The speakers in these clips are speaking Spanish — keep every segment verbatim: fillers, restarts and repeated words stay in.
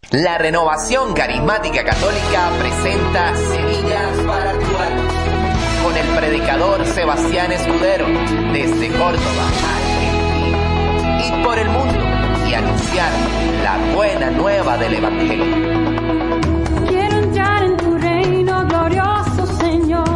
La Renovación Carismática Católica presenta Semillas para tu Alma, con el predicador Sebastián Escudero, desde Córdoba, Argentina, y por el mundo, y anunciar la buena nueva del Evangelio. Quiero entrar en tu reino, glorioso Señor.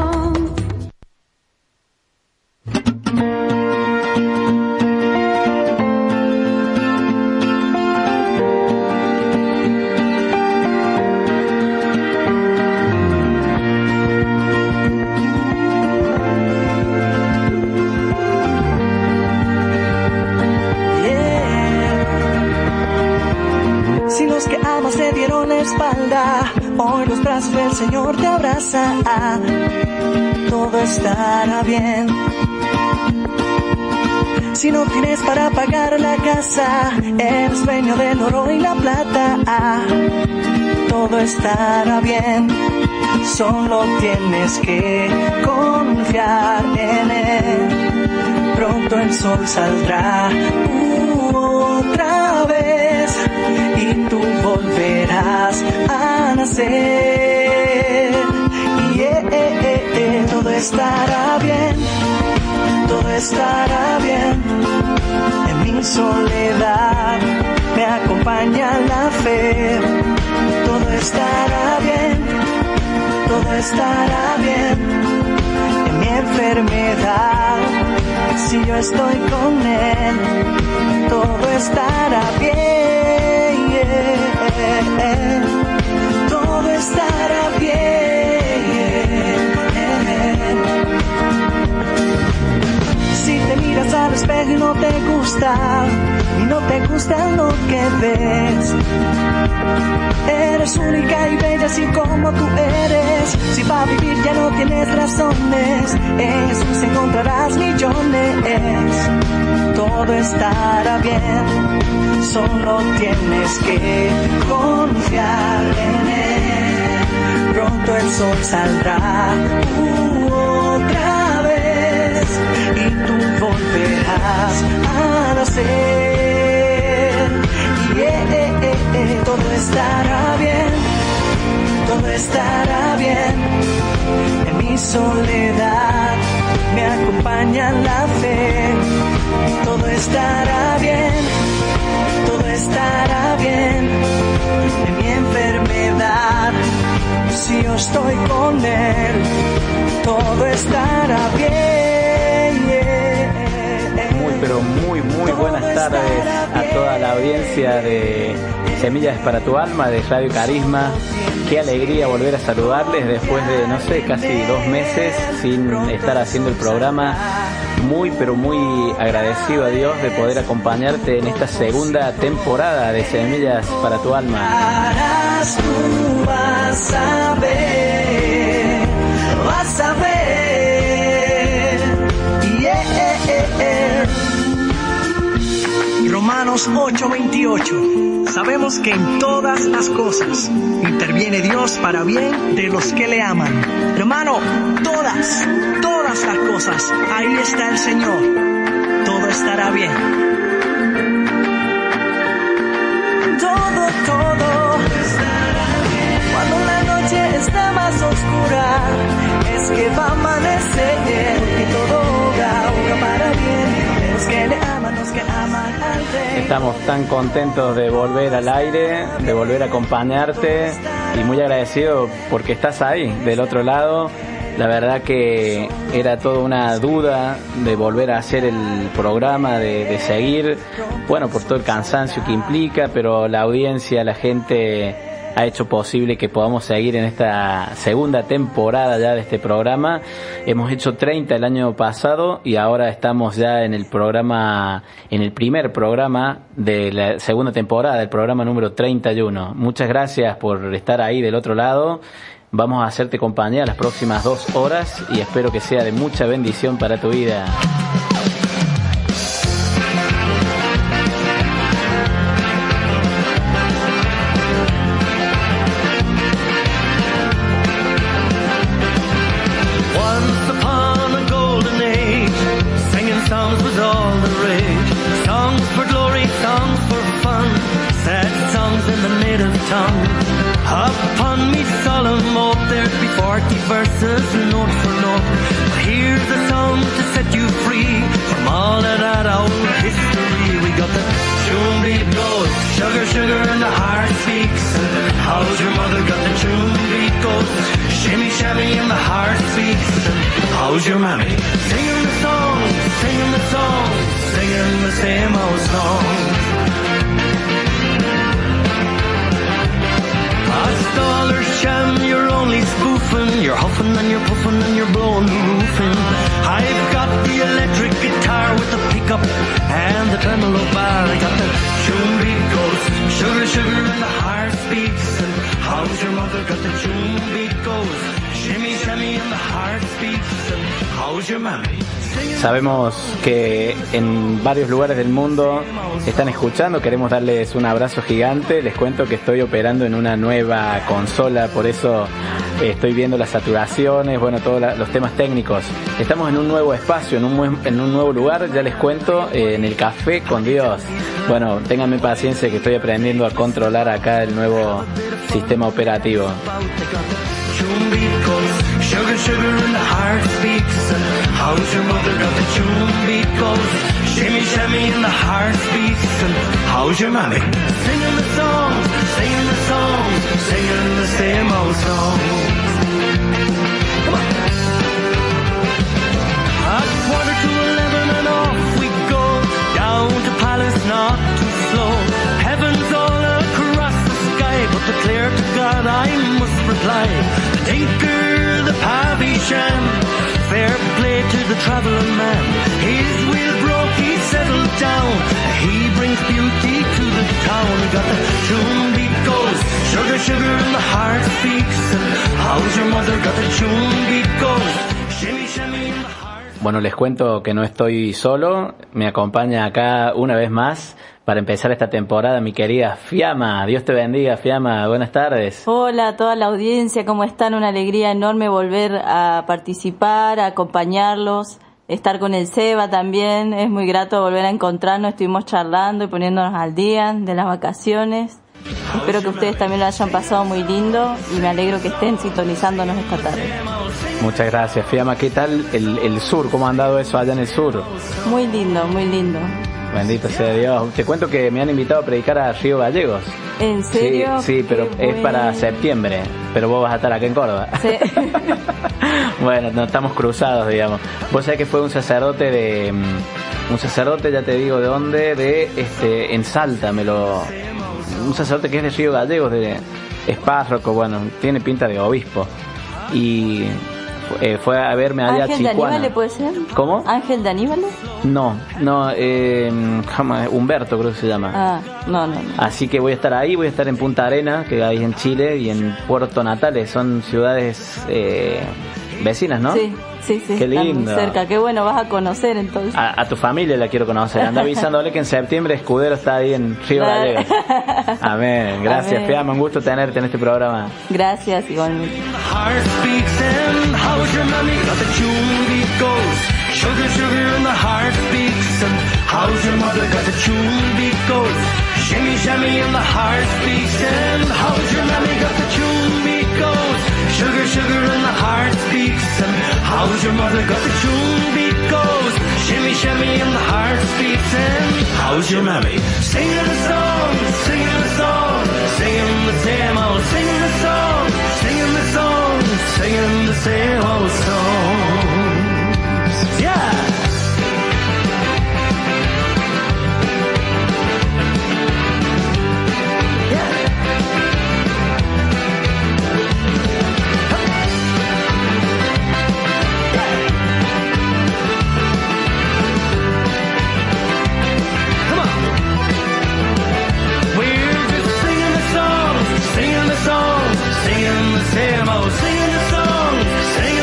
Te dieron la espalda, hoy los brazos del Señor te abrazan, todo estará bien. Si no tienes para pagar la casa, eres dueño del oro y la plata, todo estará bien. Solo tienes que confiar en Él, pronto el sol saldrá uh, otra vez y tú volverás a nacer. Yeah, yeah, yeah. Todo estará bien, todo estará bien. En mi soledad me acompaña la fe. Todo estará bien, todo estará bien. En mi enfermedad, si yo estoy con Él, todo estará bien. Todo estará bien. Si te miras al espejo y no te gusta, y no te gusta lo que ves, eres única y bella así como tú eres. Si para vivir ya no tienes razones, en Jesús encontrarás millones. Todo estará bien, solo tienes que confiar en Él. Pronto el sol saldrá uh, otra vez y tú volverás a nacer. Yeah, yeah, yeah. Todo estará bien, todo estará bien. En mi soledad me acompaña la fe. Todo estará bien, todo estará bien. En mi enfermedad, si yo estoy con Él, todo estará bien. Muy, pero muy, muy buenas tardes a toda la audiencia de Semillas para tu Alma, de Radio Carisma. Qué alegría volver a saludarles después de, no sé, casi dos meses sin estar haciendo el programa. Muy, pero muy agradecido a Dios de poder acompañarte en esta segunda temporada de Semillas para tu Alma. Tú vas a ver, vas a ver. Yeah, yeah, yeah. Romanos ocho veintiocho. Sabemos que en todas las cosas interviene Dios para bien de los que le aman. Hermano, todas, todas las cosas, ahí está el Señor. Todo estará bien. Todo, todo estará bien. Cuando la noche está más oscura, es que va a amanecer y todo obra, obra para bien. Los que le aman, los que aman al Rey. Estamos tan contentos de volver al aire, de volver a acompañarte y muy agradecido porque estás ahí, del otro lado. La verdad que era toda una duda de volver a hacer el programa, de, de seguir, bueno, por todo el cansancio que implica, pero la audiencia, la gente ha hecho posible que podamos seguir en esta segunda temporada ya de este programa. Hemos hecho treinta el año pasado y ahora estamos ya en el programa, en el primer programa de la segunda temporada, el programa número treinta y uno. Muchas gracias por estar ahí del otro lado. Vamos a hacerte compañía las próximas dos horas y espero que sea de mucha bendición para tu vida. Songs for glory, songs for fun, sad songs in the middle man's tongue. Upon me solemn oath there'd be forty verses, note for note. But here's a song to set you free from all of that old history. We got the tune beat goes, sugar, sugar, and the heart speaks. And how's your mother got the tune beat goes, shimmy, shammy, and the heart speaks. And how's your mammy? Singing the song, singing the song, singing the same old song. Dollar sham, you're only spoofing. You're huffing and you're puffing and you're blowing the roof in. I've got the electric guitar with the pickup and the tremolo bar. I got the tune beat goes, sugar, sugar, and the heart speaks. And how's your mother got the tune beat goes, shimmy, shimmy, and the heart speaks. And how's your mammy? Sabemos que en varios lugares del mundo están escuchando, queremos darles un abrazo gigante. Les cuento que estoy operando en una nueva consola, por eso estoy viendo las saturaciones, bueno, todos los temas técnicos. Estamos en un nuevo espacio, en un, en un nuevo lugar, ya les cuento, eh, en el Café con Dios. Bueno, ténganme paciencia que estoy aprendiendo a controlar acá el nuevo sistema operativo. Sugar, sugar, and the heart speaks. And how's your mother got the tune beat goes, shimmy, shimmy, and the heart speaks. And how's your mammy? Singing the songs, singing the songs, singing the same old songs. Come on. At quarter to eleven and off we go, down to Palace, not too slow. Heaven's all across the sky, but declare to God I must reply. The tinker, the Pavisham, fair play to the travelling man. His wheel broke, he settled down. He brings beauty to the town. He got the tune beat goes, sugar, sugar, and the heart speaks. And how's your mother got the tune beat goes, shimmy, shimmy, and the heart. Bueno, les cuento que no estoy solo. Me acompaña acá una vez más para empezar esta temporada mi querida Fiamma. Dios te bendiga, Fiamma. Buenas tardes. Hola a toda la audiencia, ¿cómo están? Una alegría enorme volver a participar, a acompañarlos, estar con el Seba también. Es muy grato volver a encontrarnos. Estuvimos charlando y poniéndonos al día de las vacaciones. Espero que ustedes también lo hayan pasado muy lindo y me alegro que estén sintonizándonos esta tarde. Muchas gracias, Fiamma. ¿Qué tal el, el sur? ¿Cómo ha andado eso allá en el sur? Muy lindo, muy lindo. Bendito sea Dios. Te cuento que me han invitado a predicar a Río Gallegos. ¿En serio? Sí, sí, pero Qué es bueno. para septiembre. Pero vos vas a estar acá en Córdoba. Sí. Bueno, no estamos cruzados, digamos. Vos sabés que fue un sacerdote de... Un sacerdote, ya te digo de dónde, de este en Salta, me lo... Un sacerdote que es de Río Gallegos, de es párroco, bueno, tiene pinta de obispo. Y... Eh, fue a verme allá a ¿Ángel de Chicuana. Aníbal puede ser? ¿Cómo? ¿Ángel de Aníbal? No, no, eh, jamás, Humberto creo que se llama. Ah, no, no, no. Así que voy a estar ahí, voy a estar en Punta Arena, que hay en Chile, y en Puerto Natales, son ciudades eh, vecinas, ¿no? Sí, sí, sí. Qué están muy lindo. cerca, qué bueno, vas a conocer entonces. A, a tu familia la quiero conocer, anda avisándole que en septiembre Escudero está ahí en Río Claro. Gallegos. Amén, gracias, Amén. Fiamma, un gusto tenerte en este programa. Gracias, igualmente. Heart speaks and how's your mommy got the tune beat goes, sugar, sugar, and the heart speaks. And how's your mother got the tune beat goes, shimmy, shimmy, and the heart speaks. And how's your mommy got the tune beat goes, sugar, sugar, and the heart speaks. And how's your mother got the tune beat goes, shimmy, shimmy, and the heart speaks. And how's your mammy singing a song, singing a song, singing the same old, singing the song, singing the song, singing the same old songs. Yeah. Singing the song, singing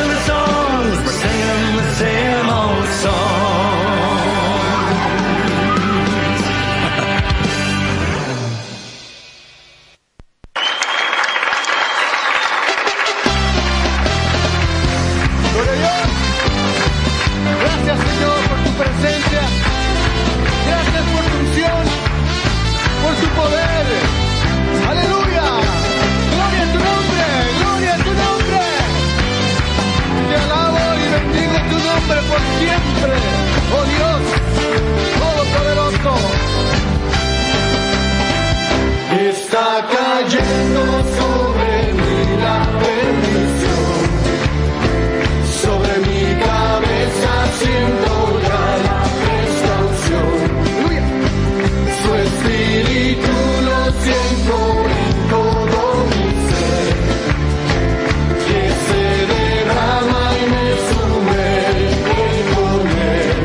cayendo sobre mí la bendición, sobre mi cabeza siento ya la fresca unción. Su espíritu lo siento en todo mi ser, que se derrama y me sumerge con él.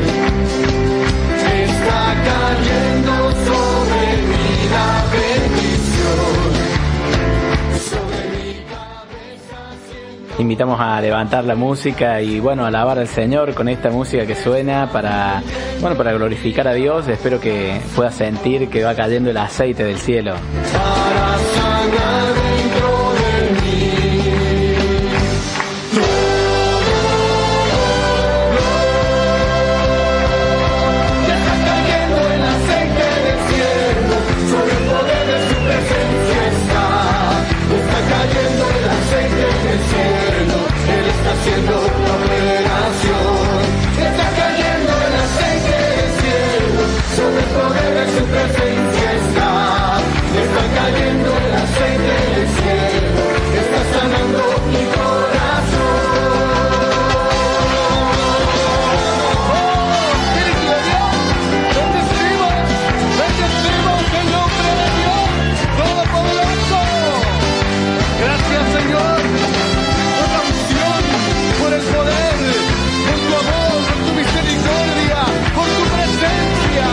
Está cayendo sobre mí la bendición, sobre mi cabeza siento. Invitamos a levantar la música y bueno, a alabar al Señor con esta música que suena para, bueno, para glorificar a Dios. Espero que puedas sentir que va cayendo el aceite del cielo. Para sanar dentro de mí. Ya está cayendo el aceite del cielo, sobre el poder de su presencia está. Está cayendo el aceite del cielo, Él está haciendo la operación. Está cayendo el aceite del cielo, sobre el poder de su presencia está. Está cayendo el aceite del cielo, está sanando mi corazón. ¡Oh, Espíritu de Dios! Bendecimos, bendecimos el nombre de Dios Todopoderoso. Gracias, Señor, por la unción, por el poder, por tu amor, por tu misericordia, por tu presencia.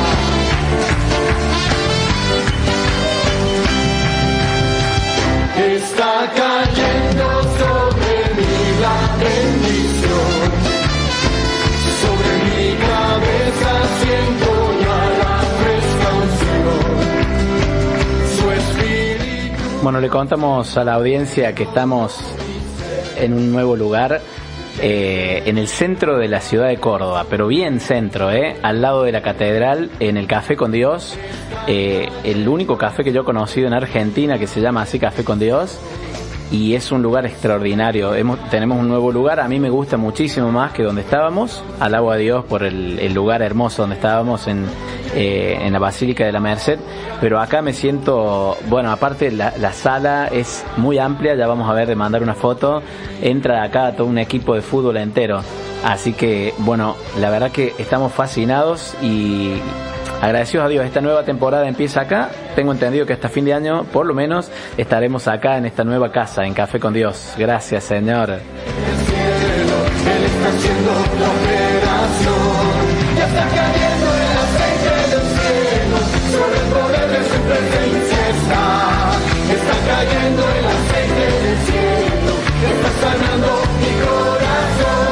Está cayendo sobre mí la bendición, sobre mi cabeza siento ya la fresca unción. Su espíritu. Bueno, le contamos a la audiencia que estamos en un nuevo lugar, eh, en el centro de la ciudad de Córdoba, pero bien centro, eh, al lado de la catedral, en el Café con Dios, eh, el único café que yo he conocido en Argentina que se llama así, Café con Dios, y es un lugar extraordinario. Hemos, tenemos un nuevo lugar, a mí me gusta muchísimo más que donde estábamos. Alabo a Dios por el, el lugar hermoso donde estábamos en, eh, en la Basílica de la Merced, pero acá me siento, bueno, aparte la, la sala es muy amplia, ya vamos a ver de mandar una foto, entra acá todo un equipo de fútbol entero, así que bueno, la verdad que estamos fascinados y agradecidos a Dios. Esta nueva temporada empieza acá. Tengo entendido que hasta fin de año, por lo menos, estaremos acá en esta nueva casa, en Café con Dios. Gracias, Señor. El cielo, Él está haciendo la operación. Ya está cayendo el aceite del cielo, sobre el poder de su presencia está. Está cayendo el aceite del cielo, está sanando mi corazón.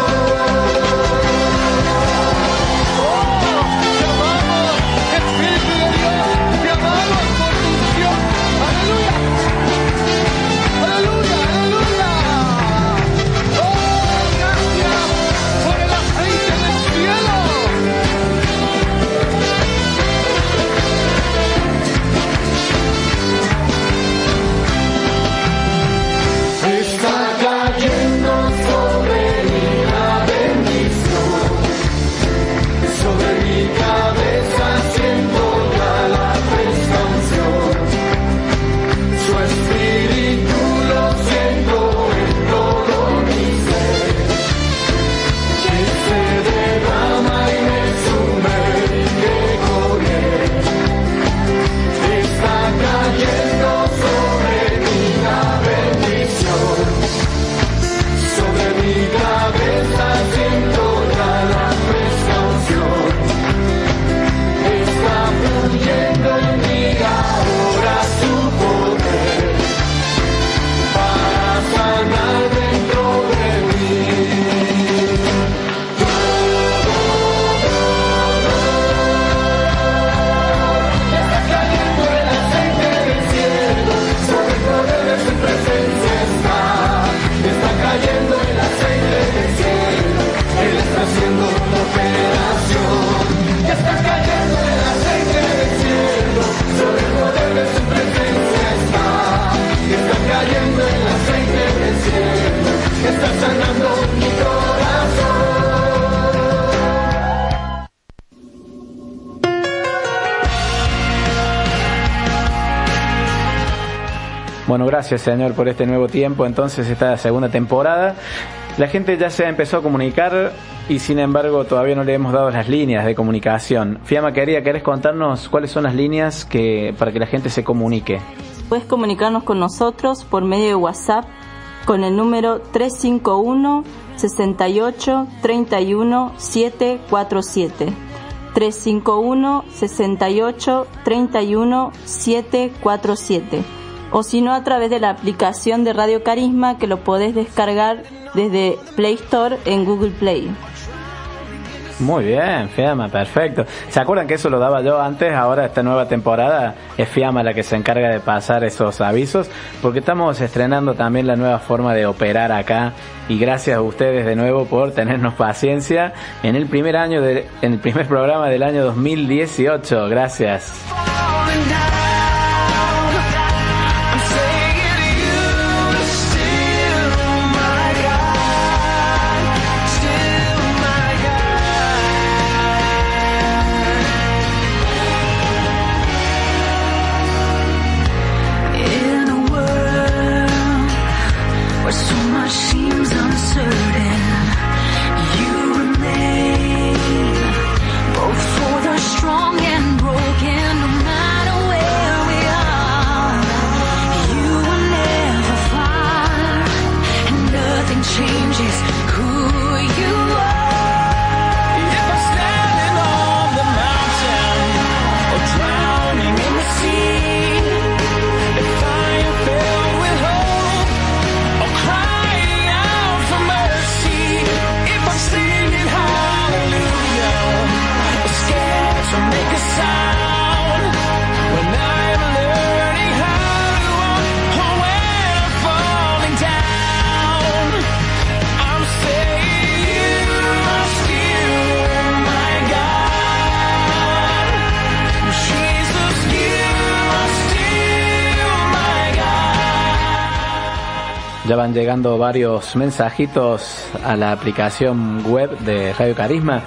Bueno, gracias, Señor, por este nuevo tiempo. Entonces, esta segunda temporada, la gente ya se empezó a comunicar y, sin embargo, todavía no le hemos dado las líneas de comunicación. Fiamma, querida, ¿querés contarnos cuáles son las líneas que para que la gente se comunique? Puedes comunicarnos con nosotros por medio de WhatsApp con el número tres cinco uno, seis ocho, tres uno, siete cuatro siete. tres cinco uno, seis ocho, tres uno, siete cuatro siete. O si no, a través de la aplicación de Radio Carisma, que lo podés descargar desde Play Store en Google Play. Muy bien, Fiamma, perfecto. ¿Se acuerdan que eso lo daba yo antes? Ahora esta nueva temporada es Fiamma la que se encarga de pasar esos avisos, porque estamos estrenando también la nueva forma de operar acá, y gracias a ustedes de nuevo por tenernos paciencia en el primer año de, en el primer programa del año dos mil dieciocho. Gracias. Ya van llegando varios mensajitos a la aplicación web de Radio Carisma.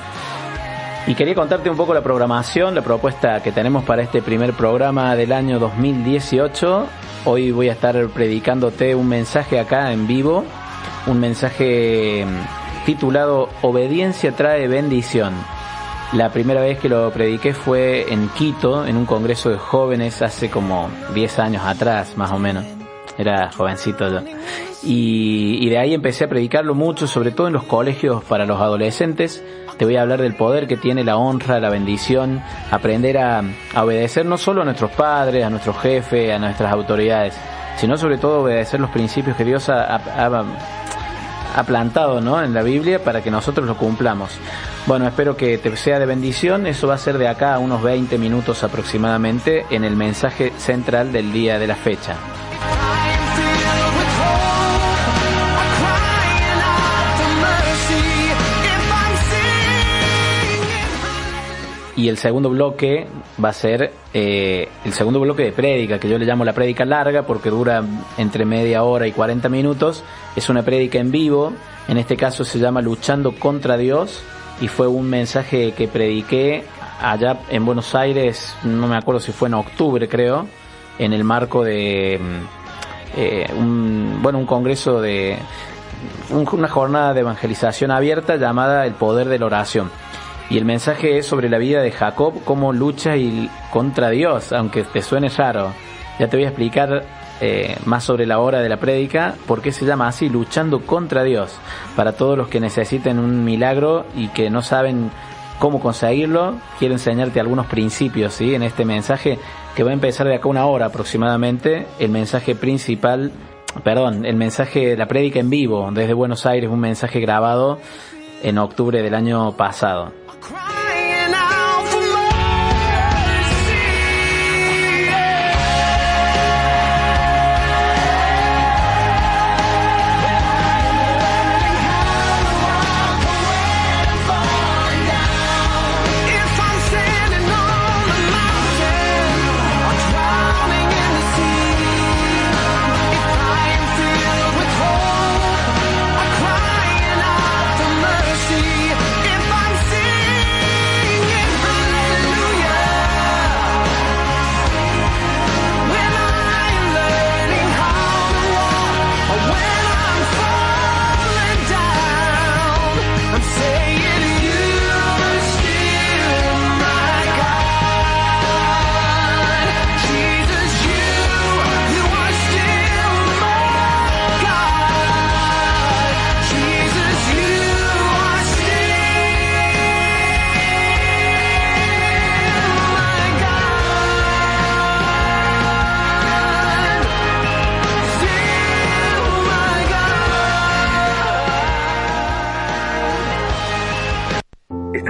Y quería contarte un poco la programación, la propuesta que tenemos para este primer programa del año dos mil dieciocho. Hoy voy a estar predicándote un mensaje acá en vivo, un mensaje titulado Obediencia trae bendición. La primera vez que lo prediqué fue en Quito, en un congreso de jóvenes hace como diez años atrás, más o menos. Era jovencito yo. Y, y de ahí empecé a predicarlo mucho, sobre todo en los colegios para los adolescentes. Te voy a hablar del poder que tiene la honra, la bendición, aprender a, a obedecer no solo a nuestros padres, a nuestros jefes, a nuestras autoridades, sino sobre todo obedecer los principios que Dios ha, ha, ha plantado, ¿no?, en la Biblia para que nosotros lo cumplamos. Bueno, espero que te sea de bendición. Eso va a ser de acá a unos veinte minutos aproximadamente en el mensaje central del día de la fecha. Y el segundo bloque va a ser eh, el segundo bloque de prédica, que yo le llamo la prédica larga porque dura entre media hora y cuarenta minutos. Es una prédica en vivo, en este caso se llama Luchando contra Dios, y fue un mensaje que prediqué allá en Buenos Aires, no me acuerdo si fue en octubre, creo, en el marco de eh, un, bueno, un congreso de un, una jornada de evangelización abierta llamada El Poder de la Oración. Y el mensaje es sobre la vida de Jacob, cómo lucha y contra Dios, aunque te suene raro. Ya te voy a explicar eh, más sobre la hora de la prédica, por qué se llama así, Luchando contra Dios. Para todos los que necesiten un milagro y que no saben cómo conseguirlo, quiero enseñarte algunos principios, ¿sí?, en este mensaje que va a empezar de acá una hora aproximadamente. El mensaje principal, perdón, el mensaje, la prédica en vivo desde Buenos Aires, un mensaje grabado en octubre del año pasado.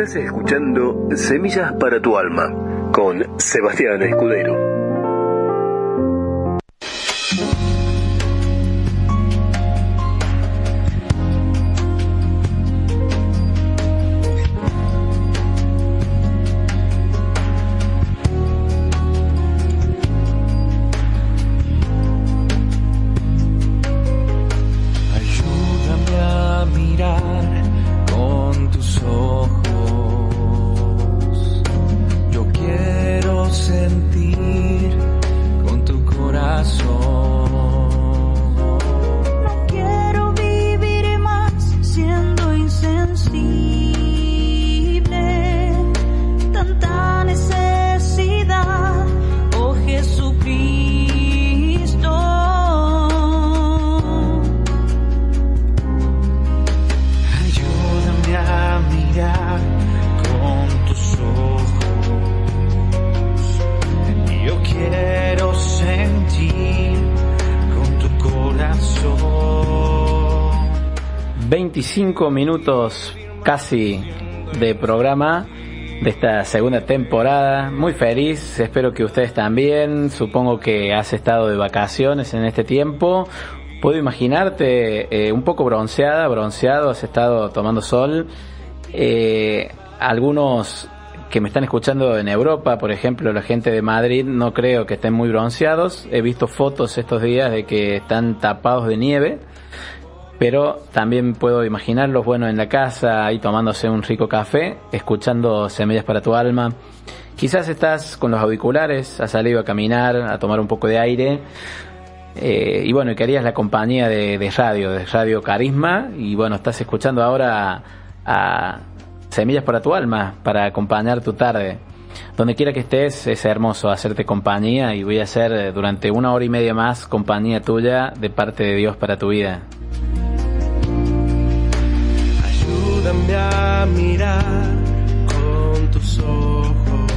Estás escuchando Semillas para tu Alma con Sebastián Escudero. veinticinco minutos casi de programa de esta segunda temporada. Muy feliz, espero que ustedes también. Supongo que has estado de vacaciones en este tiempo. Puedo imaginarte eh, un poco bronceada, bronceado, has estado tomando sol. Eh, algunos que me están escuchando en Europa, por ejemplo, la gente de Madrid, no creo que estén muy bronceados. He visto fotos estos días de que están tapados de nieve. Pero también puedo imaginarlos, bueno, en la casa, ahí tomándose un rico café, escuchando Semillas para tu Alma. Quizás estás con los auriculares, has salido a caminar, a tomar un poco de aire. Eh, y bueno, querías la compañía de, de radio, de Radio Carisma. Y bueno, estás escuchando ahora a, a Semillas para tu Alma, para acompañar tu tarde. Donde quiera que estés, es hermoso hacerte compañía. Y voy a hacer durante una hora y media más compañía tuya de parte de Dios para tu vida. Ayúdame a mirar con tus ojos.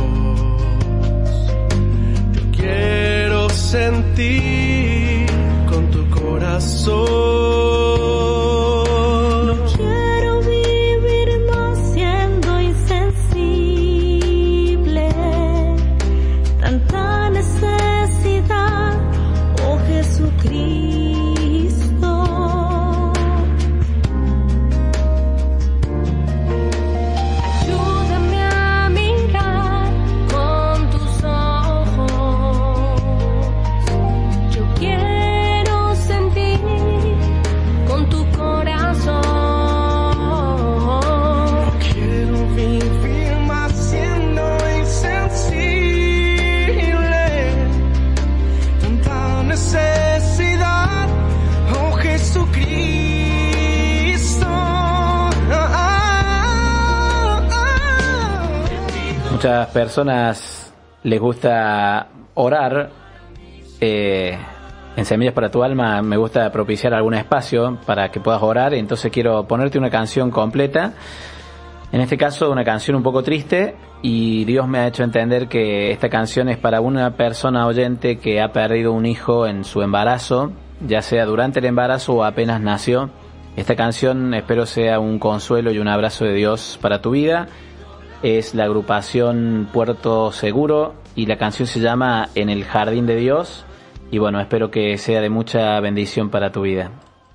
Yo quiero sentir con tu corazón. No quiero vivir más siendo insensible. Tanta necesidad, oh Jesucristo. Muchas personas les gusta orar. Eh, en Semillas para tu Alma me gusta propiciar algún espacio para que puedas orar. Entonces quiero ponerte una canción completa. En este caso una canción un poco triste. Y Dios me ha hecho entender que esta canción es para una persona oyente que ha perdido un hijo en su embarazo, ya sea durante el embarazo o apenas nació. Esta canción espero sea un consuelo y un abrazo de Dios para tu vida. Es la agrupación Puerto Seguro y la canción se llama En el Jardín de Dios. Y bueno, espero que sea de mucha bendición para tu vida.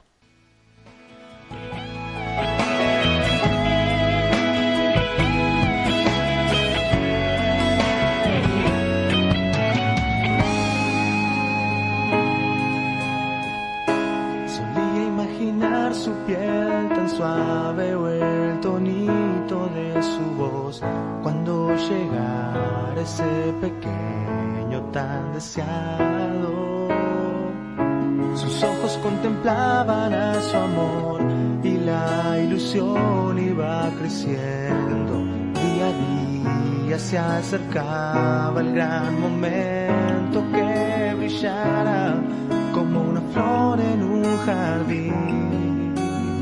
Solía imaginar su piel tan suave o el tonito de su voz cuando llegara ese pequeño tan deseado. Sus ojos contemplaban a su amor y la ilusión iba creciendo. Día a día se acercaba el gran momento que brillara como una flor en un jardín.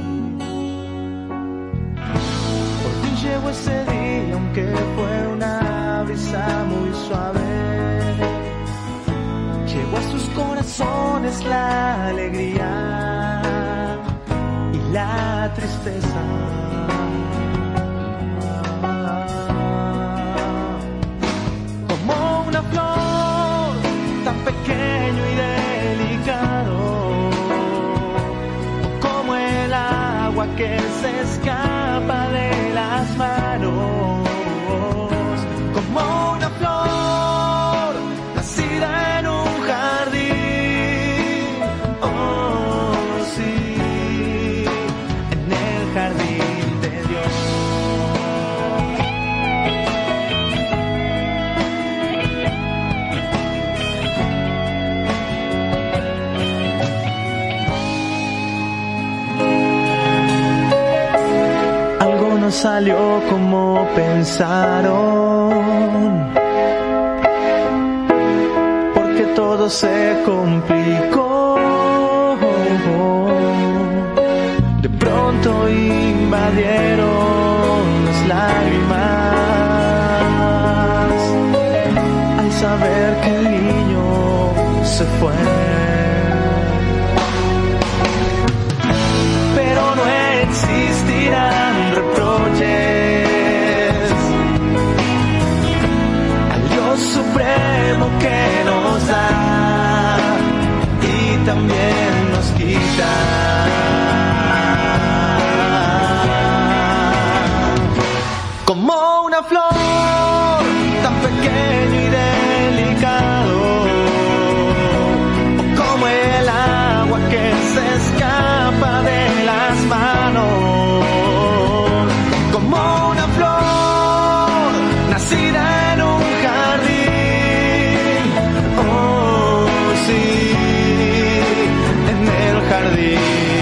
Por fin llegó ese día, aunque fue una brisa muy suave. Llegó a sus corazones la alegría y la tristeza. que se escapa de las manos, como una flor nacida en un jardín. Oh, sí, en el jardín de Dios. Algo no salió como pensaron, porque todo se complicó. De pronto invadieron las lágrimas al saber que el niño se fue. Pero no existirán reproches al Dios supremo que nos da y también nos quita. Como una flor tan pequeño y delicado, o como el agua que se escapa de las manos, como una flor nacida en un jardín. Oh, sí, en el jardín.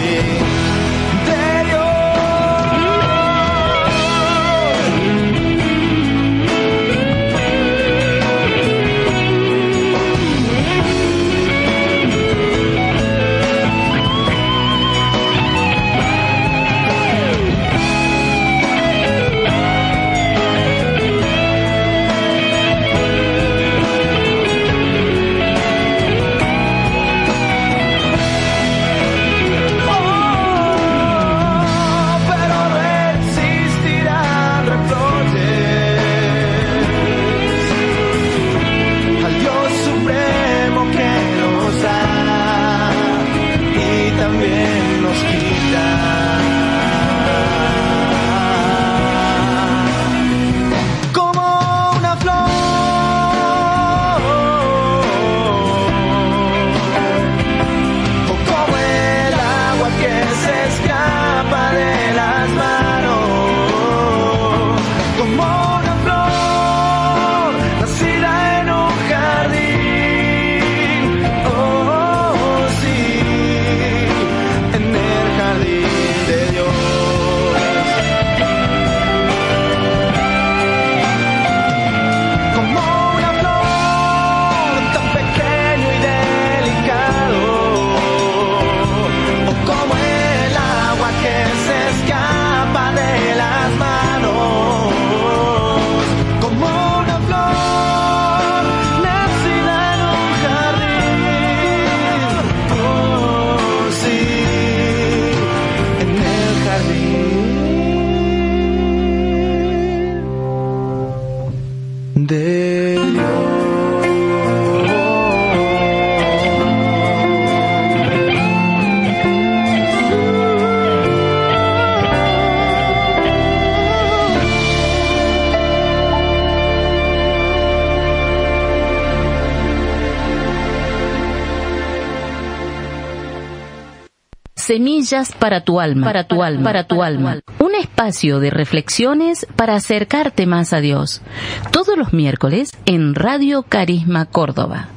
Semillas para tu alma, para tu alma, para tu alma. Un espacio de reflexiones para acercarte más a Dios. Todos los miércoles en Radio Carisma Córdoba.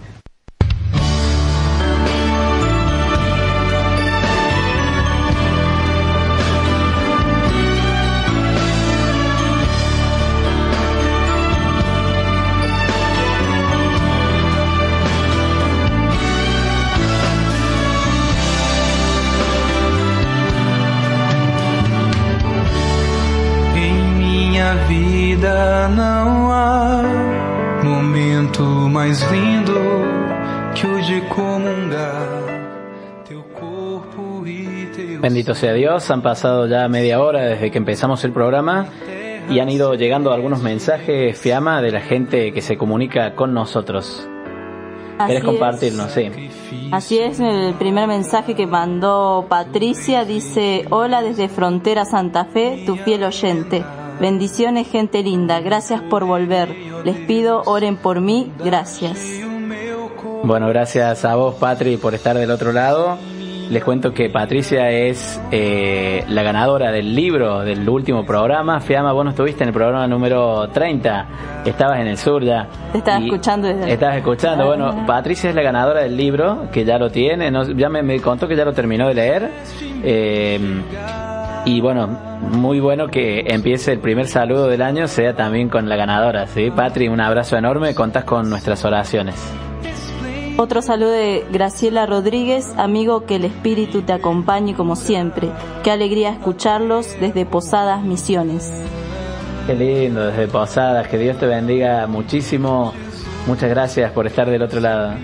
Vida não há momento mais lindo que o de comungar teu corpo e teu. Bendito sea Dios, han pasado ya media hora desde que empezamos el programa y han ido llegando algunos mensajes, Fiamma, de la gente que se comunica con nosotros. ¿Querés compartirnos? Sí. Así es, el primer mensaje que mandó Patricia dice: hola desde Frontera Santa Fe, tu fiel oyente. Bendiciones, gente linda, gracias por volver. Les pido, oren por mí, gracias. Bueno, gracias a vos, Patri, por estar del otro lado. Les cuento que Patricia es eh, la ganadora del libro del último programa. Fiamma, vos no estuviste en el programa número treinta, estabas en el sur ya. Te estaba escuchando desde el... Estabas escuchando, bueno, Patricia es la ganadora del libro, que ya lo tiene, no, ya me, me contó que ya lo terminó de leer. Eh, y bueno, muy bueno que empiece el primer saludo del año, sea también con la ganadora, ¿sí? Patri, un abrazo enorme, contás con nuestras oraciones. Otro saludo de Graciela Rodríguez: amigo, que el Espíritu te acompañe como siempre. Qué alegría escucharlos desde Posadas Misiones. Qué lindo, desde Posadas, que Dios te bendiga muchísimo. Muchas gracias por estar del otro lado.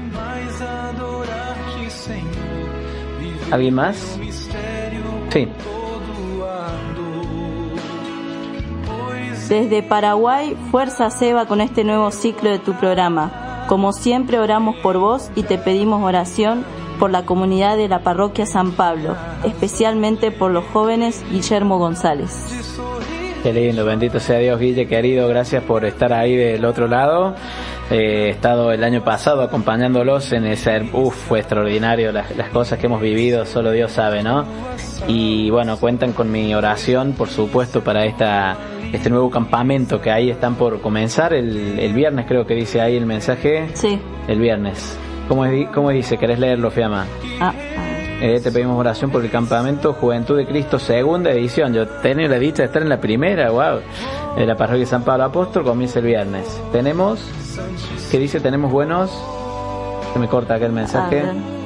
¿Alguien más? Sí. Desde Paraguay, fuerza Seba con este nuevo ciclo de tu programa. Como siempre, oramos por vos y te pedimos oración por la comunidad de la parroquia San Pablo, especialmente por los jóvenes Guillermo González. Qué lindo, bendito sea Dios, Guille, querido, gracias por estar ahí del otro lado. Eh, he estado el año pasado acompañándolos en ese, uff, fue extraordinario las, las cosas que hemos vivido, solo Dios sabe, ¿no? Y bueno, cuentan con mi oración, por supuesto, para esta este nuevo campamento que ahí están por comenzar el, el viernes, creo que dice ahí el mensaje. Sí. El viernes. ¿Cómo, es, cómo dice? ¿Querés leerlo, Fiamma? Ah. Eh, te pedimos oración por el campamento Juventud de Cristo, segunda edición. Yo tenía la dicha de estar en la primera, wow. En la parroquia San Pablo Apóstol, comienza el viernes. Tenemos, ¿qué dice? Tenemos buenos. Se me corta acá el mensaje.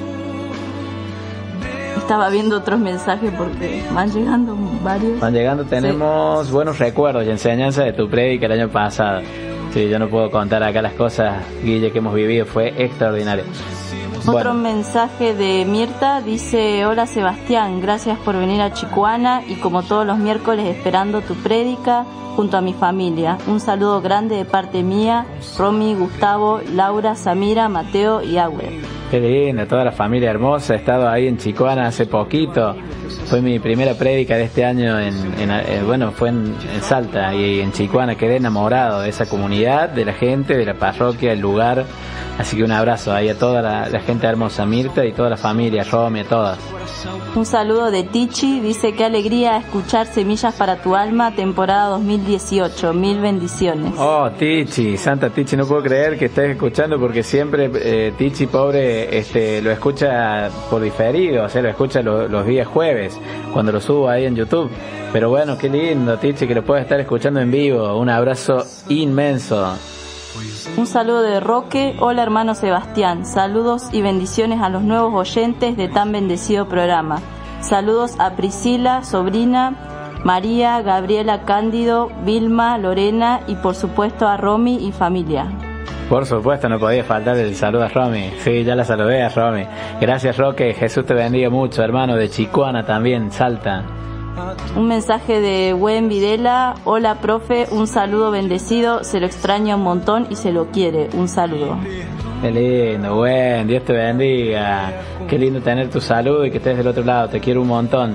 Estaba viendo otros mensajes porque van llegando varios. Van llegando, tenemos sí. buenos recuerdos y enseñanzas de tu prédica el año pasado. Sí, yo no puedo contar acá las cosas, Guille, que hemos vivido, fue extraordinario. Otro Bueno. mensaje de Mirta dice: hola Sebastián, gracias por venir a Chicuana y como todos los miércoles esperando tu prédica junto a mi familia. Un saludo grande de parte mía, Romy, Gustavo, Laura, Samira, Mateo y Agüe. Qué lindo, toda la familia hermosa. He estado ahí en Chicuana hace poquito. Fue mi primera prédica de este año en, en, en bueno, fue en, en Salta y en Chicuana. Quedé enamorado de esa comunidad, de la gente, de la parroquia, el lugar. Así que un abrazo ahí a toda la, la gente hermosa, Mirta y toda la familia, Romy, a todas. Un saludo de Tichi, dice: qué alegría escuchar Semillas para tu Alma, temporada dos mil dieciocho, mil bendiciones. Oh, Tichi, Santa Tichi, no puedo creer que estés escuchando porque siempre eh, Tichi, pobre, este, lo escucha por diferido, o sea, lo escucha lo, los días jueves, cuando lo subo ahí en YouTube. Pero bueno, qué lindo, Tichi, que lo puedas estar escuchando en vivo. Un abrazo inmenso. Un saludo de Roque: hola hermano Sebastián, saludos y bendiciones a los nuevos oyentes de tan bendecido programa. Saludos a Priscila, sobrina, María, Gabriela, Cándido, Vilma, Lorena y por supuesto a Romy y familia. Por supuesto, no podía faltar el saludo a Romy. Sí, ya la saludé a Romy. Gracias, Roque, Jesús te bendiga mucho, hermano, de Chicuana también, Salta. Un mensaje de Buen Videla: hola profe, un saludo bendecido, se lo extraña un montón y se lo quiere, un saludo. Qué lindo, buen, Dios te bendiga. Qué lindo tener tu saludo y que estés del otro lado, te quiero un montón.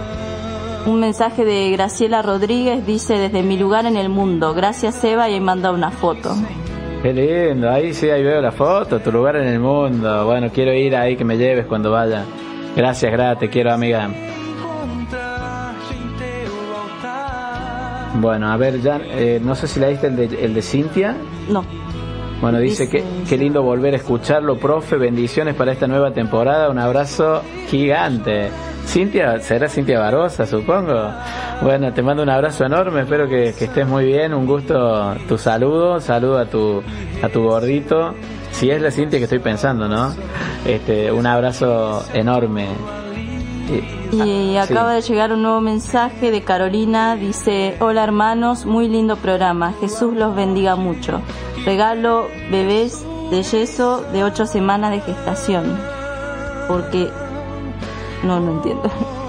Un mensaje de Graciela Rodríguez, dice: desde mi lugar en el mundo, gracias Seba, y ahí manda una foto. Qué lindo, ahí sí, ahí veo la foto, tu lugar en el mundo. Bueno, quiero ir ahí, que me lleves cuando vaya. Gracias, Gra, te quiero, amiga. Bueno, a ver, Jan, eh, no sé si leíste el de, el de Cintia. No. Bueno, dice que qué lindo volver a escucharlo, profe, bendiciones para esta nueva temporada, un abrazo gigante. Cintia, ¿será Cintia Barbosa, supongo? Bueno, te mando un abrazo enorme, espero que, que estés muy bien, un gusto tu saludo, saludo a tu, a tu gordito, si es la Cintia que estoy pensando, ¿no? Este, un abrazo enorme. Y ah, acaba sí. de llegar un nuevo mensaje de Carolina, dice: hola hermanos, muy lindo programa, Jesús los bendiga mucho. Regalo bebés de yeso de ocho semanas de gestación. Porque... no, no entiendo.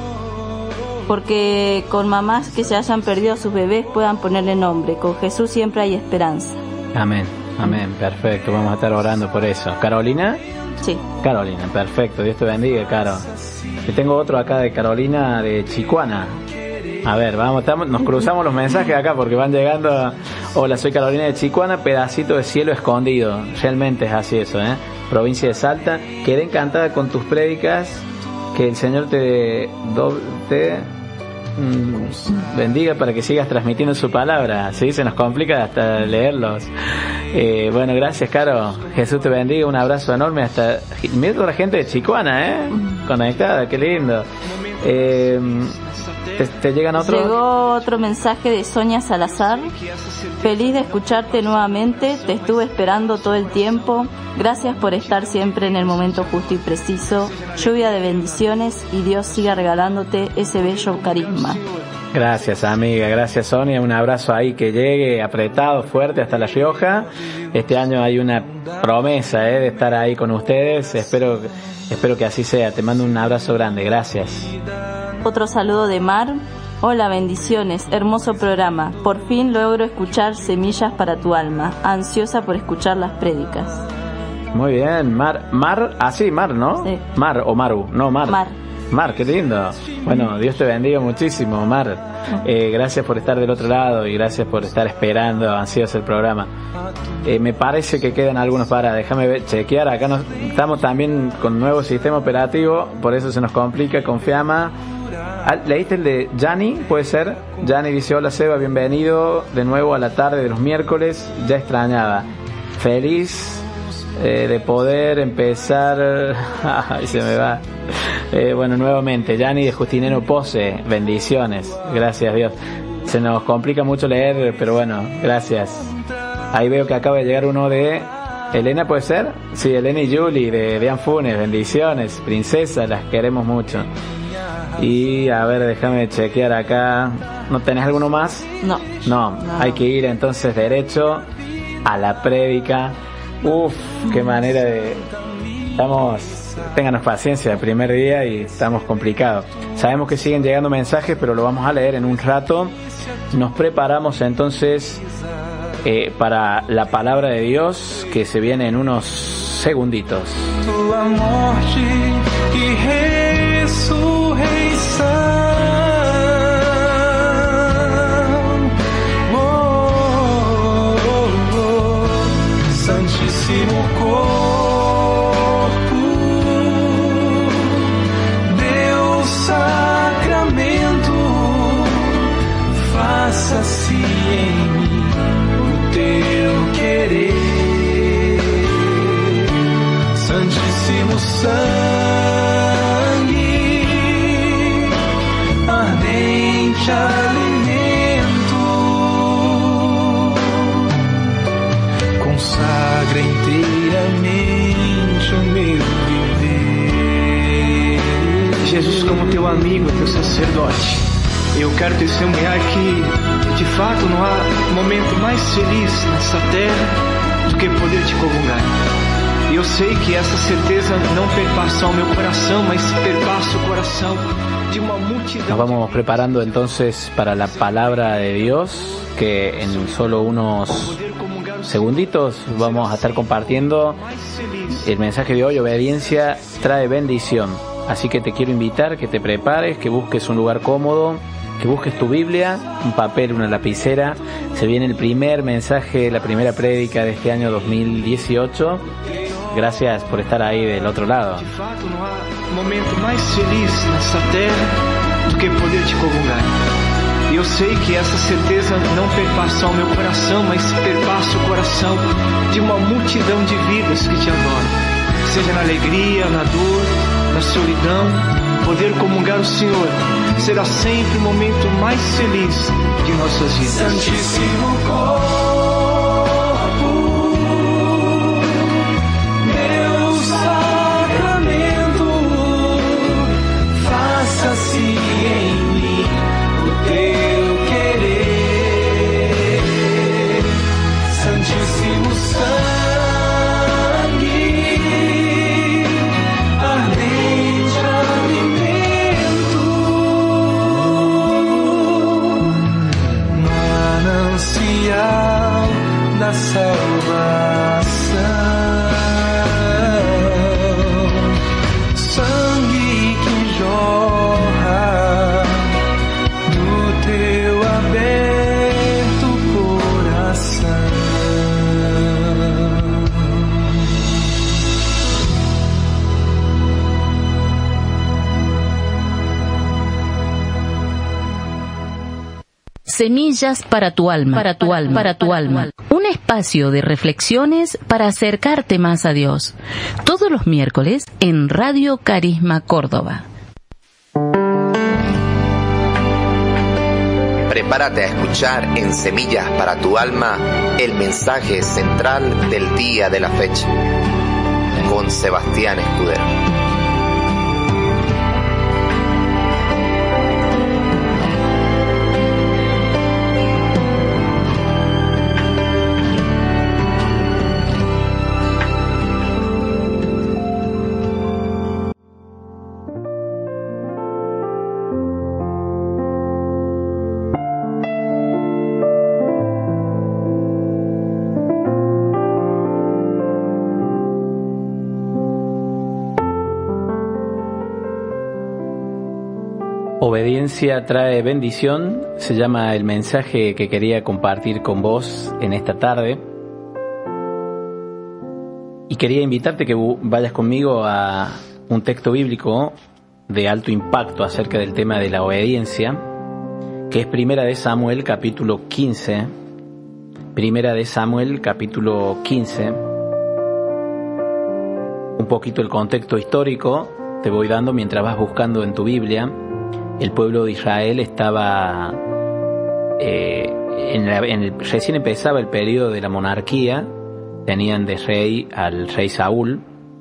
Porque con mamás que se hayan perdido a sus bebés puedan ponerle nombre. Con Jesús siempre hay esperanza. Amén. Amén, perfecto, vamos a estar orando por eso. ¿Carolina? Sí. Carolina, perfecto, Dios te bendiga, Caro. Yo tengo otro acá de Carolina de Chicuana. A ver, vamos, estamos, nos cruzamos los mensajes acá porque van llegando. Hola, soy Carolina de Chicuana, pedacito de cielo escondido. Realmente es así eso, ¿eh? Provincia de Salta. Quedé encantada con tus prédicas. Que el Señor te, do, te mmm, bendiga para que sigas transmitiendo su palabra. Sí, se nos complica hasta leerlos. Eh, bueno, gracias, Caro. Jesús te bendiga. Un abrazo enorme. Hasta mira toda la gente de Chicuana, ¿eh? Conectada, qué lindo. Eh, ¿Te, te llegan otros? Llegó otro mensaje de Sonia Salazar. Feliz de escucharte nuevamente. Te estuve esperando todo el tiempo. Gracias por estar siempre en el momento justo y preciso. Lluvia de bendiciones y Dios siga regalándote ese bello carisma. Gracias, amiga. Gracias, Sonia. Un abrazo ahí que llegue apretado, fuerte hasta La Rioja. Este año hay una promesa, ¿eh? de estar ahí con ustedes. Espero, espero que así sea. Te mando un abrazo grande. Gracias. Otro saludo de Mar. Hola, bendiciones, hermoso programa. Por fin logro escuchar Semillas para tu alma. Ansiosa por escuchar las prédicas. Muy bien, Mar, Mar, ah sí, Mar, ¿no? Sí. Mar o Maru, no, Mar. Mar. Mar, qué lindo. Bueno, Dios te bendiga muchísimo, Mar. Eh, gracias por estar del otro lado y gracias por estar esperando ansioso el programa. Eh, me parece que quedan algunos para, déjame ver, chequear. Acá nos, estamos también con nuevo sistema operativo, por eso se nos complica con Fiamma. Ah, ¿leíste el de Yanni? ¿Puede ser? Yanni dice: hola Seba, bienvenido de nuevo a la tarde de los miércoles, ya extrañaba. Feliz eh, de poder empezar. Ay, se me va. Eh, bueno, nuevamente, Yanni de Justinero Pose, bendiciones, gracias Dios. Se nos complica mucho leer, pero bueno, gracias. Ahí veo que acaba de llegar uno de Elena, ¿puede ser? Sí, Elena y Julie de, de Anfunes, bendiciones, princesas, las queremos mucho. Y a ver, déjame chequear acá. ¿No tenés alguno más? No. No, no. Hay que ir entonces derecho a la prédica. Uf, qué manera de... Estamos... Ténganos paciencia, el primer día y estamos complicados. Sabemos que siguen llegando mensajes, pero lo vamos a leer en un rato. Nos preparamos entonces eh, para la palabra de Dios que se viene en unos segunditos. Tua morte e ressurreição, oh, oh, oh, Santíssimo corpo, Deus sacramento, faça-se em mim o teu querer. Santíssimo sangue, ardente alimento, consagra inteiramente o meu viver. Jesus, como teu amigo, teu sacerdote, eu quero testemunhar que, de fato, não há momento mais feliz nessa terra do que poder te comungar. E eu sei que essa certeza não perpassa o meu coração, mas perpassa o coração de uma multidão. Nos vamos preparando entonces para la palabra de Dios, que en solo unos segunditos vamos a estar compartiendo. El mensaje de hoy: obediencia trae bendición. Así que te quiero invitar que te prepares, que busques un lugar cómodo, que busques tu Biblia, un papel, una lapicera. Se viene el primer mensaje, la primera prédica de este año dos mil dieciocho. Gracias por estar aí del outro lado. De fato, não há momento mais feliz nessa terra do que poder te comungar. E eu sei que essa certeza não perpassa o meu coração, mas perpassa o coração de uma multidão de vidas que te adoram. Seja na alegria, na dor, na solidão, poder comungar o Senhor será sempre o momento mais feliz de nossas vidas. Santíssimo corpo, faça-se em mim o teu querer. Santíssimo sangue, ardente alimento, manancial Semillas para tu alma, para tu alma, para tu alma. Un espacio de reflexiones para acercarte más a Dios. Todos los miércoles en Radio Carisma Córdoba. Prepárate a escuchar en Semillas para tu alma el mensaje central del día de la fecha, con Sebastián Escudero. Obediencia trae bendición, se llama el mensaje que quería compartir con vos en esta tarde. Y quería invitarte que vayas conmigo a un texto bíblico de alto impacto acerca del tema de la obediencia, que es Primera de Samuel capítulo quince. Primera de Samuel capítulo quince. Un poquito el contexto histórico te voy dando mientras vas buscando en tu Biblia. El pueblo de Israel estaba, eh, en la, en el, recién empezaba el periodo de la monarquía. Tenían de rey al rey Saúl,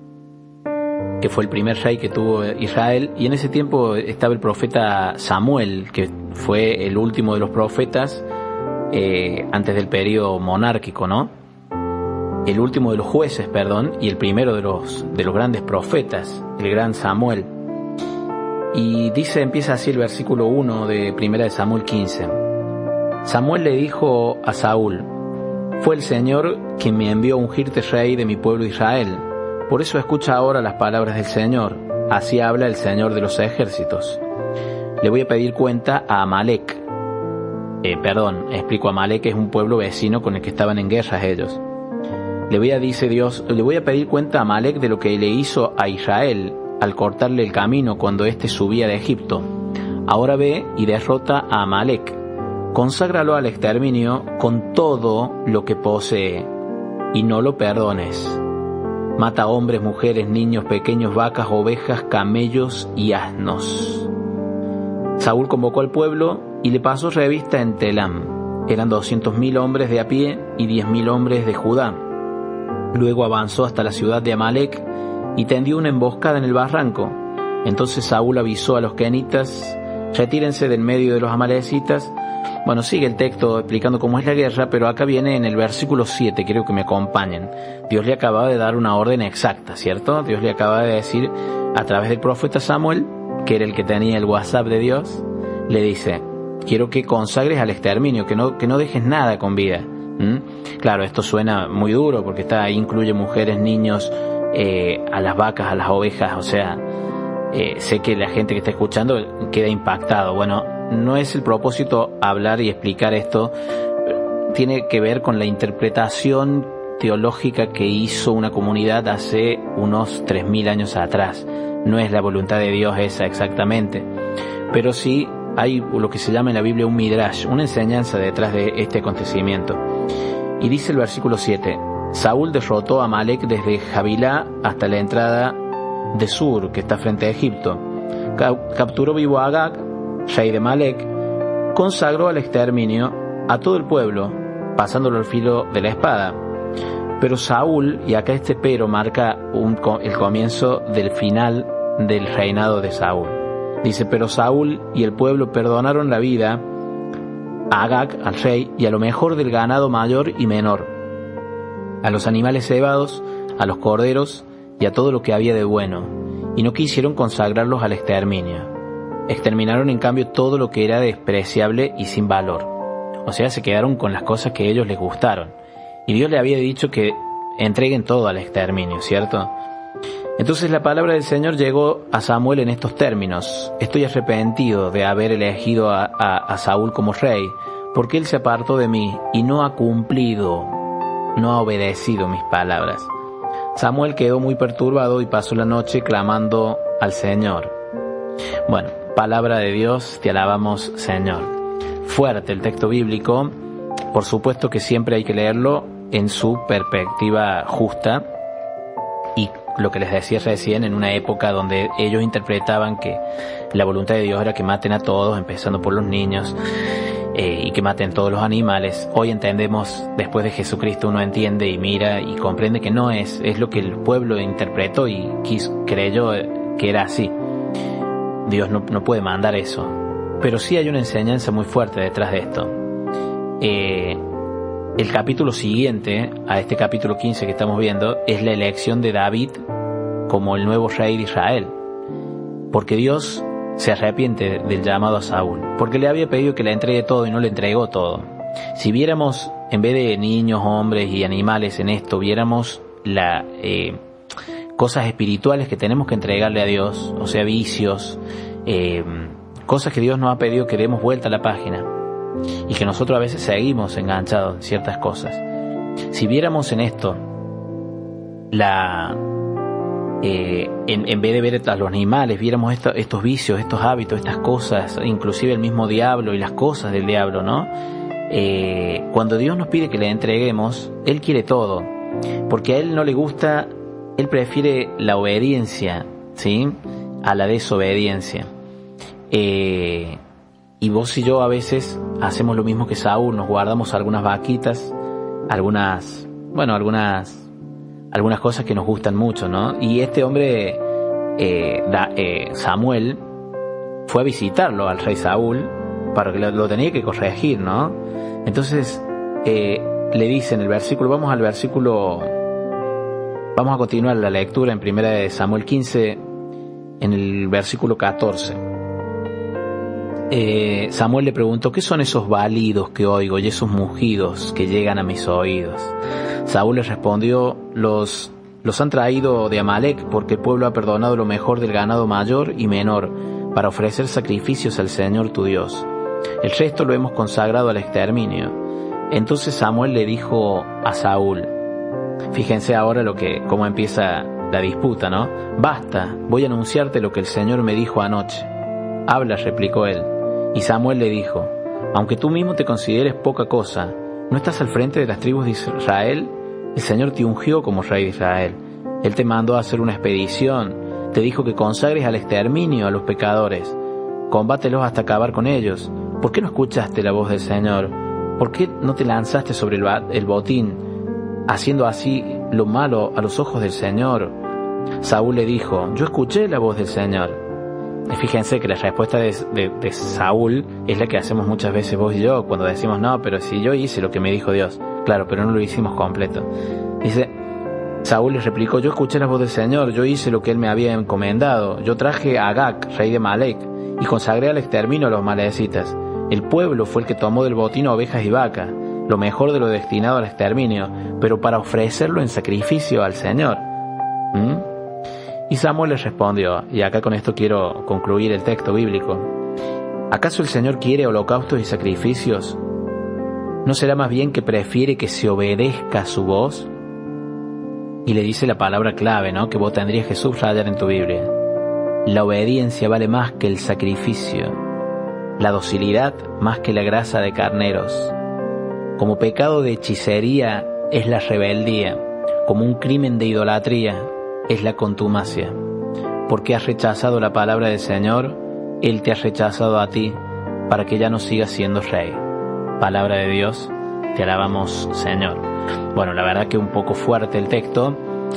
que fue el primer rey que tuvo Israel, y en ese tiempo estaba el profeta Samuel, que fue el último de los profetas eh, antes del periodo monárquico, ¿no? El último de los jueces, perdón, y el primero de los, de los grandes profetas, el gran Samuel. Y dice, empieza así el versículo uno de Primera de Samuel quince. Samuel le dijo a Saúl: fue el Señor quien me envió a ungirte rey de mi pueblo Israel. Por eso escucha ahora las palabras del Señor. Así habla el Señor de los ejércitos. Le voy a pedir cuenta a Amalek. Eh, perdón, explico, Amalek es un pueblo vecino con el que estaban en guerras ellos. Le voy a, dice Dios, le voy a pedir cuenta a Amalek de lo que le hizo a Israel al cortarle el camino cuando éste subía de Egipto. Ahora ve y derrota a Amalek. Conságralo al exterminio con todo lo que posee, y no lo perdones. Mata hombres, mujeres, niños, pequeños, vacas, ovejas, camellos y asnos. Saúl convocó al pueblo y le pasó revista en Telam. Eran doscientos mil hombres de a pie y diez mil hombres de Judá. Luego avanzó hasta la ciudad de Amalek y tendió una emboscada en el barranco. Entonces Saúl avisó a los kenitas: retírense del medio de los amalecitas. Bueno, sigue el texto explicando cómo es la guerra, pero acá viene en el versículo siete, quiero que me acompañen. Dios le acaba de dar una orden exacta, ¿cierto? Dios le acaba de decir a través del profeta Samuel, que era el que tenía el WhatsApp de Dios, le dice: quiero que consagres al exterminio, que no, que no dejes nada con vida. ¿Mm? Claro, esto suena muy duro porque está, incluye mujeres, niños, eh, a las vacas, a las ovejas, o sea, eh, sé que la gente que está escuchando queda impactado. Bueno, no es el propósito hablar y explicar esto, tiene que ver con la interpretación teológica que hizo una comunidad hace unos tres mil años atrás. No es la voluntad de Dios esa exactamente, pero sí hay lo que se llama en la Biblia un midrash, una enseñanza detrás de este acontecimiento. Y dice el versículo siete: Saúl derrotó a Amalek desde Javilá hasta la entrada de Sur, que está frente a Egipto. Capturó vivo a Agag, rey de Amalek, consagró al exterminio a todo el pueblo, pasándolo al filo de la espada. Pero Saúl, y acá este pero marca un, el comienzo del final del reinado de Saúl. Dice: pero Saúl y el pueblo perdonaron la vida a Agag, al rey, y a lo mejor del ganado mayor y menor, a los animales cebados, a los corderos y a todo lo que había de bueno, y no quisieron consagrarlos al exterminio. Exterminaron en cambio todo lo que era despreciable y sin valor. O sea, se quedaron con las cosas que a ellos les gustaron. Y Dios le había dicho que entreguen todo al exterminio, ¿cierto? Entonces la palabra del Señor llegó a Samuel en estos términos: estoy arrepentido de haber elegido a, a, a Saúl como rey, porque él se apartó de mí y no ha cumplido, no ha obedecido mis palabras. Samuel quedó muy perturbado y pasó la noche clamando al Señor. Bueno, palabra de Dios, te alabamos, Señor. fuerte el texto bíblico. Por supuesto que siempre hay que leerlo en su perspectiva justa, y lo que les decía recién, en una época donde ellos interpretaban que la voluntad de Dios era que maten a todos, empezando por los niños, eh, y que maten todos los animales. Hoy entendemos, después de Jesucristo, uno entiende y mira y comprende que no es, es lo que el pueblo interpretó y quiso, creyó que era así. Dios no, no puede mandar eso, pero sí hay una enseñanza muy fuerte detrás de esto. Eh, el capítulo siguiente a este capítulo quince que estamos viendo es la elección de David como el nuevo rey de Israel, porque Dios se arrepiente del llamado a Saúl, porque le había pedido que le entregue todo y no le entregó todo. Si viéramos, en vez de niños, hombres y animales en esto, viéramos la eh, cosas espirituales que tenemos que entregarle a Dios, o sea, vicios, eh, cosas que Dios nos ha pedido que demos vuelta a la página, y que nosotros a veces seguimos enganchados en ciertas cosas. Si viéramos en esto la eh, en, en vez de ver a los animales, viéramos esto, estos vicios, estos hábitos, estas cosas, inclusive el mismo diablo y las cosas del diablo, ¿no? Eh, cuando Dios nos pide que le entreguemos, Él quiere todo, porque a Él no le gusta, Él prefiere la obediencia, ¿sí?, a la desobediencia. Eh, y vos y yo a veces hacemos lo mismo que Saúl, nos guardamos algunas vaquitas, algunas, bueno, algunas, algunas cosas que nos gustan mucho, ¿no? Y este hombre, eh, da, eh, Samuel, fue a visitarlo al rey Saúl, para que lo, lo tenía que corregir, ¿no? Entonces, eh, le dice en el versículo, vamos al versículo, vamos a continuar la lectura en primera de Samuel quince, en el versículo catorce. Eh, Samuel le preguntó, ¿qué son esos balidos que oigo y esos mugidos que llegan a mis oídos? Saúl le respondió, los, los han traído de Amalec, porque el pueblo ha perdonado lo mejor del ganado mayor y menor, para ofrecer sacrificios al Señor tu Dios. El resto lo hemos consagrado al exterminio. Entonces Samuel le dijo a Saúl, fíjense ahora lo que, cómo empieza la disputa, ¿no? Basta, voy a anunciarte lo que el Señor me dijo anoche. Habla, replicó él. Y Samuel le dijo, aunque tú mismo te consideres poca cosa, ¿no estás al frente de las tribus de Israel? El Señor te ungió como rey de Israel. Él te mandó a hacer una expedición, te dijo que consagres al exterminio a los pecadores. Combátelos hasta acabar con ellos. ¿Por qué no escuchaste la voz del Señor? ¿Por qué no te lanzaste sobre el, el botín, haciendo así lo malo a los ojos del Señor? Saúl le dijo, yo escuché la voz del Señor. Y fíjense que la respuesta de, de, de Saúl es la que hacemos muchas veces vos y yo, cuando decimos, no, pero si yo hice lo que me dijo Dios. Claro, pero no lo hicimos completo. Dice, Saúl le replicó, yo escuché la voz del Señor, yo hice lo que él me había encomendado. Yo traje a Agag, rey de Amalec, y consagré al exterminio a los amalecitas. El pueblo fue el que tomó del botín ovejas y vacas, lo mejor de lo destinado al exterminio, pero para ofrecerlo en sacrificio al Señor. ¿Mm? Y Samuel le respondió, y acá con esto quiero concluir el texto bíblico, ¿acaso el Señor quiere holocaustos y sacrificios? ¿No será más bien que prefiere que se obedezca su voz? Y le dice la palabra clave, ¿no?, que vos tendrías que subrayar en tu Biblia. La obediencia vale más que el sacrificio, la docilidad más que la grasa de carneros. Como pecado de hechicería es la rebeldía, como un crimen de idolatría es la contumacia. Porque has rechazado la palabra del Señor, Él te ha rechazado a ti, para que ya no sigas siendo rey. Palabra de Dios, te alabamos, Señor. Bueno, la verdad que un poco fuerte el texto,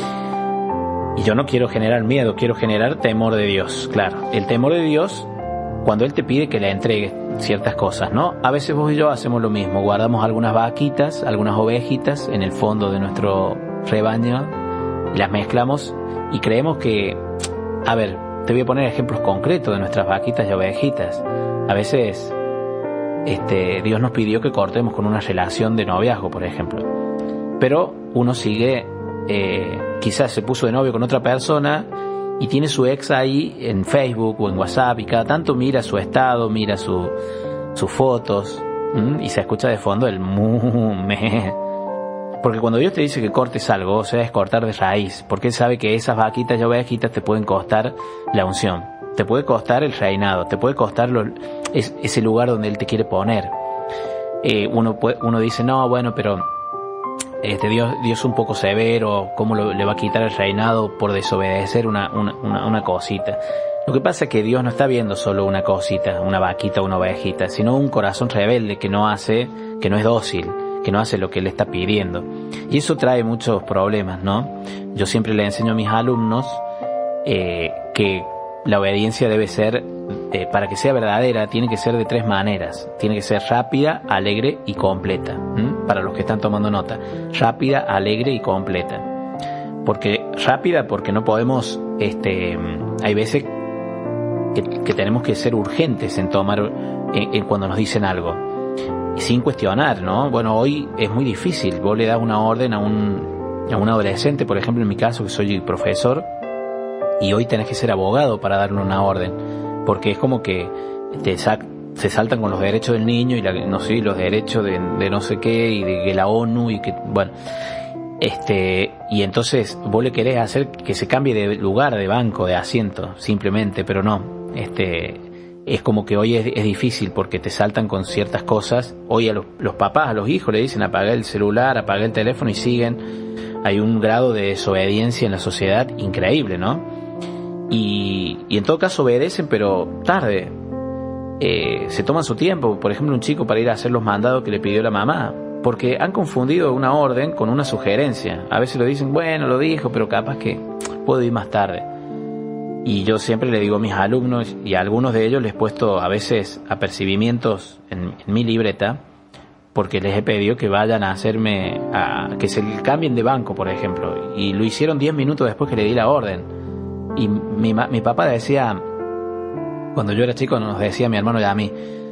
y yo no quiero generar miedo, quiero generar temor de Dios. Claro, el temor de Dios cuando Él te pide que le entregues ciertas cosas, ¿no? A veces vos y yo hacemos lo mismo, guardamos algunas vaquitas, algunas ovejitas en el fondo de nuestro rebaño, las mezclamos y creemos que, a ver, te voy a poner ejemplos concretos de nuestras vaquitas y ovejitas. A veces este, Dios nos pidió que cortemos con una relación de noviazgo, por ejemplo, pero uno sigue, eh, quizás se puso de novio con otra persona y tiene su ex ahí en Facebook o en WhatsApp, y cada tanto mira su estado, mira su, sus fotos, ¿m? Y se escucha de fondo el mu, me. Porque cuando Dios te dice que cortes algo, o sea, es cortar de raíz, porque Él sabe que esas vaquitas y ovejitas te pueden costar la unción, te puede costar el reinado, te puede costar lo, es, ese lugar donde Él te quiere poner. eh, uno puede, uno dice, no, bueno, pero este Dios, Dios es un poco severo, ¿cómo lo, le va a quitar el reinado por desobedecer una, una, una, una cosita? Lo que pasa es que Dios no está viendo solo una cosita, una vaquita, una ovejita, sino un corazón rebelde que no hace, que no es dócil, que no hace lo que Él está pidiendo. Y eso trae muchos problemas, ¿no? Yo siempre le enseño a mis alumnos eh, que la obediencia debe ser, eh, para que sea verdadera, tiene que ser de tres maneras. Tiene que ser rápida, alegre y completa. ¿Mm? Para los que están tomando nota. Rápida, alegre y completa. Porque rápida, porque no podemos, este, hay veces que, que tenemos que ser urgentes en tomar, en, en cuando nos dicen algo. Sin cuestionar, ¿no? Bueno, hoy es muy difícil. Vos le das una orden a un, a un adolescente, por ejemplo, en mi caso, que soy profesor, y hoy tenés que ser abogado para darle una orden, porque es como que te sac- se saltan con los derechos del niño y la, no sé, los derechos de, de no sé qué y de, de la ONU y que, bueno, este, y entonces vos le querés hacer que se cambie de lugar, de banco, de asiento, simplemente, pero no, este, es como que hoy es, es difícil porque te saltan con ciertas cosas. Hoy a los, los papás, a los hijos le dicen apaga el celular, apaga el teléfono y siguen. Hay un grado de desobediencia en la sociedad increíble, ¿no? Y, y en todo caso obedecen, pero tarde. Eh, se toman su tiempo, por ejemplo un chico para ir a hacer los mandados que le pidió la mamá, porque han confundido una orden con una sugerencia. A veces lo dicen, bueno, lo dijo, pero capaz que puedo ir más tarde. Y yo siempre le digo a mis alumnos, y a algunos de ellos les he puesto a veces apercibimientos en, en mi libreta, porque les he pedido que vayan a hacerme, a, que se cambien de banco, por ejemplo, y lo hicieron diez minutos después que le di la orden. Y mi, mi papá decía, cuando yo era chico nos decía mi hermano y a mí,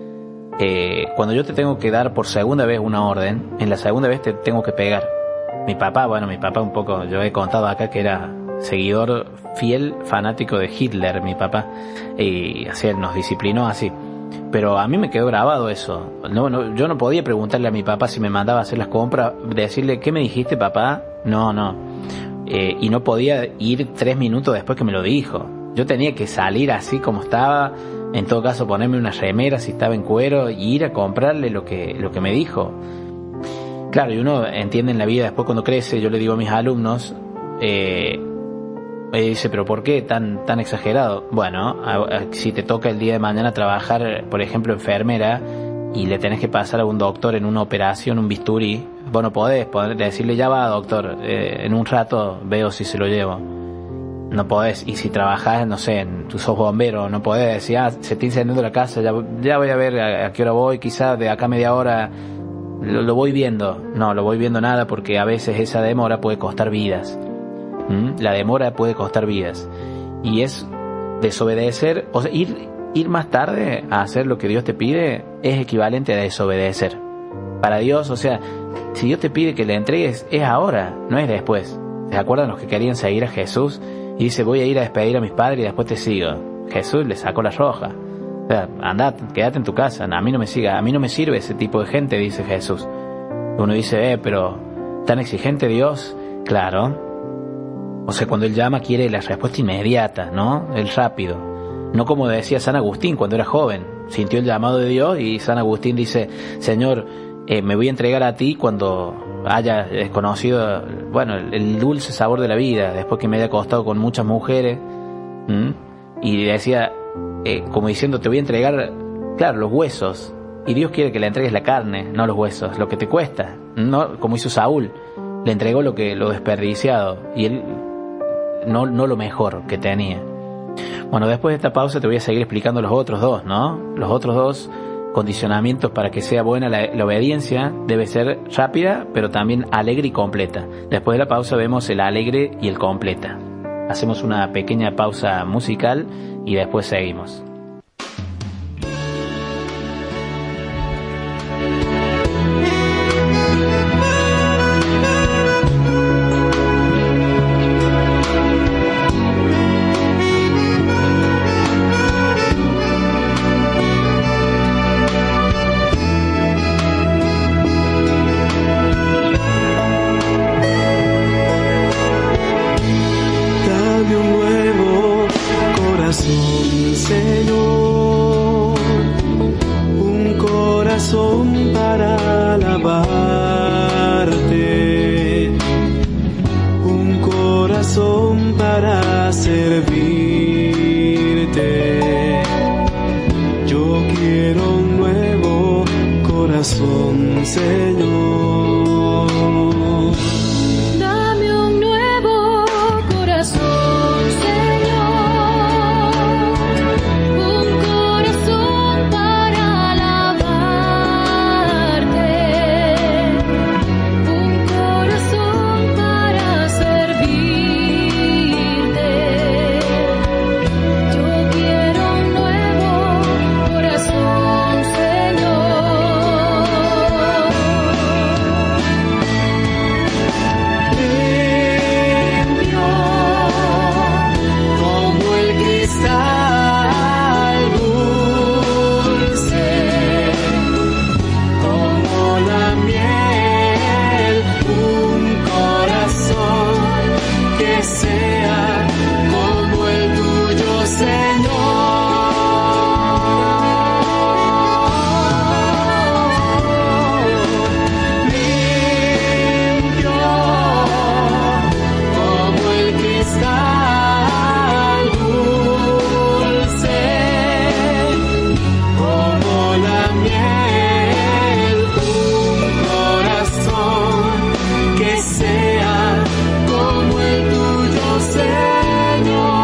eh, cuando yo te tengo que dar por segunda vez una orden, en la segunda vez te tengo que pegar. Mi papá, bueno, mi papá un poco, yo he contado acá que era seguidor fiel, fanático de Hitler, mi papá, y así él nos disciplinó así. Pero a mí me quedó grabado eso. No, no, yo no podía preguntarle a mi papá si me mandaba a hacer las compras, decirle, ¿qué me dijiste, papá? No, no. Eh, y no podía ir tres minutos después que me lo dijo. Yo tenía que salir así como estaba, en todo caso ponerme una remera si estaba en cuero y ir a comprarle lo que, lo que me dijo. Claro, y uno entiende en la vida después cuando crece. Yo le digo a mis alumnos, eh, me dice, pero ¿por qué tan, tan exagerado? Bueno, a, a, si te toca el día de mañana trabajar, por ejemplo, enfermera, y le tenés que pasar a un doctor en una operación, un bisturí, vos no podés, podés decirle, ya va, doctor, eh, en un rato veo si se lo llevo. No podés. Y si trabajás, no sé, en, tú sos bombero, no podés decir, ah, se está incendiando la casa, ya, ya voy a ver a, a qué hora voy, quizás de acá media hora lo, lo voy viendo. No, lo voy viendo nada, porque a veces esa demora puede costar vidas. ¿Mm? La demora puede costar vidas. Y es desobedecer, o sea, ir... Ir más tarde a hacer lo que Dios te pide es equivalente a desobedecer. Para Dios, o sea, si Dios te pide que le entregues, es ahora, no es después. ¿Se acuerdan los que querían seguir a Jesús? Y dice, voy a ir a despedir a mis padres y después te sigo. Jesús le sacó la roja. O sea, andá, quédate en tu casa, a mí no me siga, a mí no me sirve ese tipo de gente, dice Jesús. Uno dice, eh, pero ¿tan exigente Dios? Claro. O sea, cuando Él llama quiere la respuesta inmediata, ¿no? El rápido. No como decía San Agustín cuando era joven, sintió el llamado de Dios y San Agustín dice, Señor, eh, me voy a entregar a ti cuando haya conocido, bueno, el, el dulce sabor de la vida, después que me haya acostado con muchas mujeres. ¿Mm? Y decía, eh, como diciendo, te voy a entregar, claro, los huesos, y Dios quiere que le entregues la carne, no los huesos, lo que te cuesta, no como hizo Saúl, le entregó lo que lo desperdiciado, y él no, no lo mejor que tenía. Bueno, después de esta pausa te voy a seguir explicando los otros dos, ¿no? Los otros dos condicionamientos para que sea buena la, la obediencia. Debe ser rápida, pero también alegre y completa. Después de la pausa vemos el alegre y el completa. Hacemos una pequeña pausa musical y después seguimos. Señor, un corazón para corazón, Señor. Dame un nuevo corazón, Señor, un corazón para alabarte, un corazón para servirte. Yo quiero un nuevo corazón, Limpio como el cristal, dulce como la miel, un corazón que sea como el tuyo, Señor. Limpio como el cristal, dulce como la miel, un corazón que sea como el tuyo, Señor.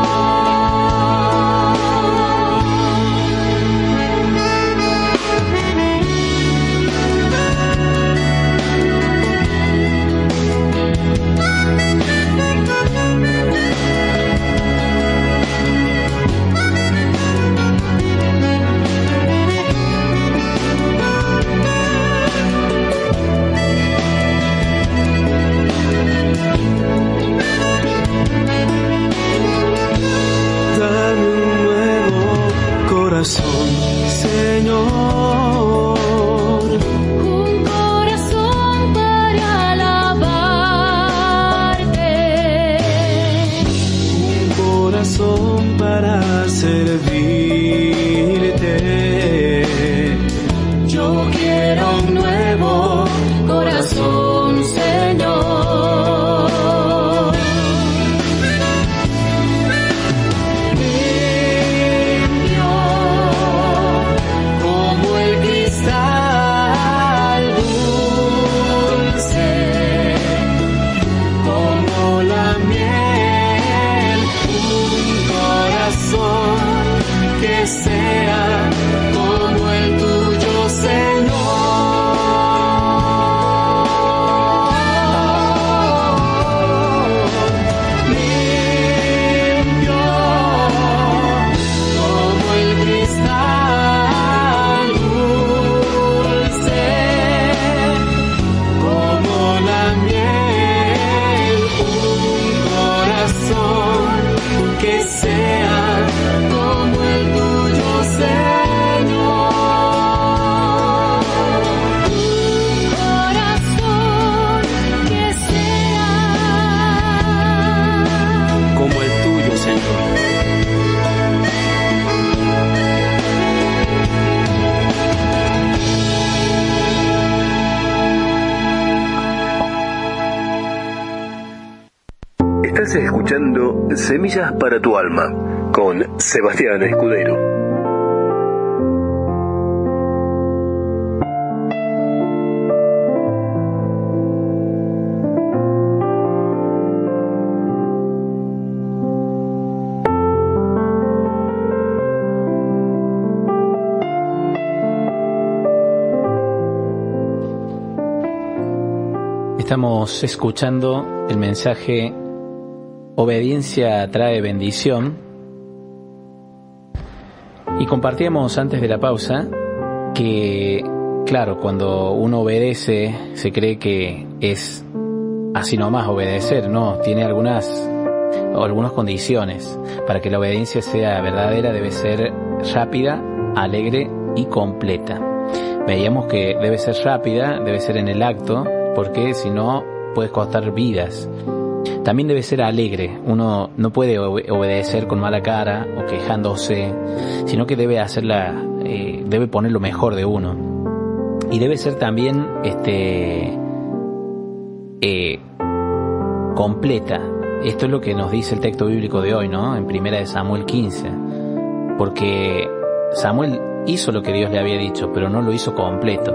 Dame un nuevo corazón, Señor. un corazón para alabarte, Un corazón para servirte. Yo quiero un nuevo corazón, Señor. limpio como el cristal, dulce como la miel, un corazón que sea como el tuyo, Señor. Limpio como el cristal, dulce como la miel, un corazón que sea como el tuyo, Señor. Un corazón que sea Como el tuyo, Señor. Estás escuchando Semillas para tu alma con Sebastián Escudero. Estamos escuchando el mensaje Obediencia trae bendición. Y compartíamos antes de la pausa que, claro, cuando uno obedece se cree que es así nomás obedecer, no, tiene algunas o algunas condiciones. Para que la obediencia sea verdadera debe ser rápida, alegre y completa. Veíamos que debe ser rápida, debe ser en el acto, porque si no puede costar vidas. También debe ser alegre. Uno no puede ob- obedecer con mala cara o quejándose, sino que debe hacerla, eh, debe poner lo mejor de uno. Y debe ser también este eh, completa. Esto es lo que nos dice el texto bíblico de hoy, ¿no? En primera de Samuel quince. Porque Samuel hizo lo que Dios le había dicho, pero no lo hizo completo.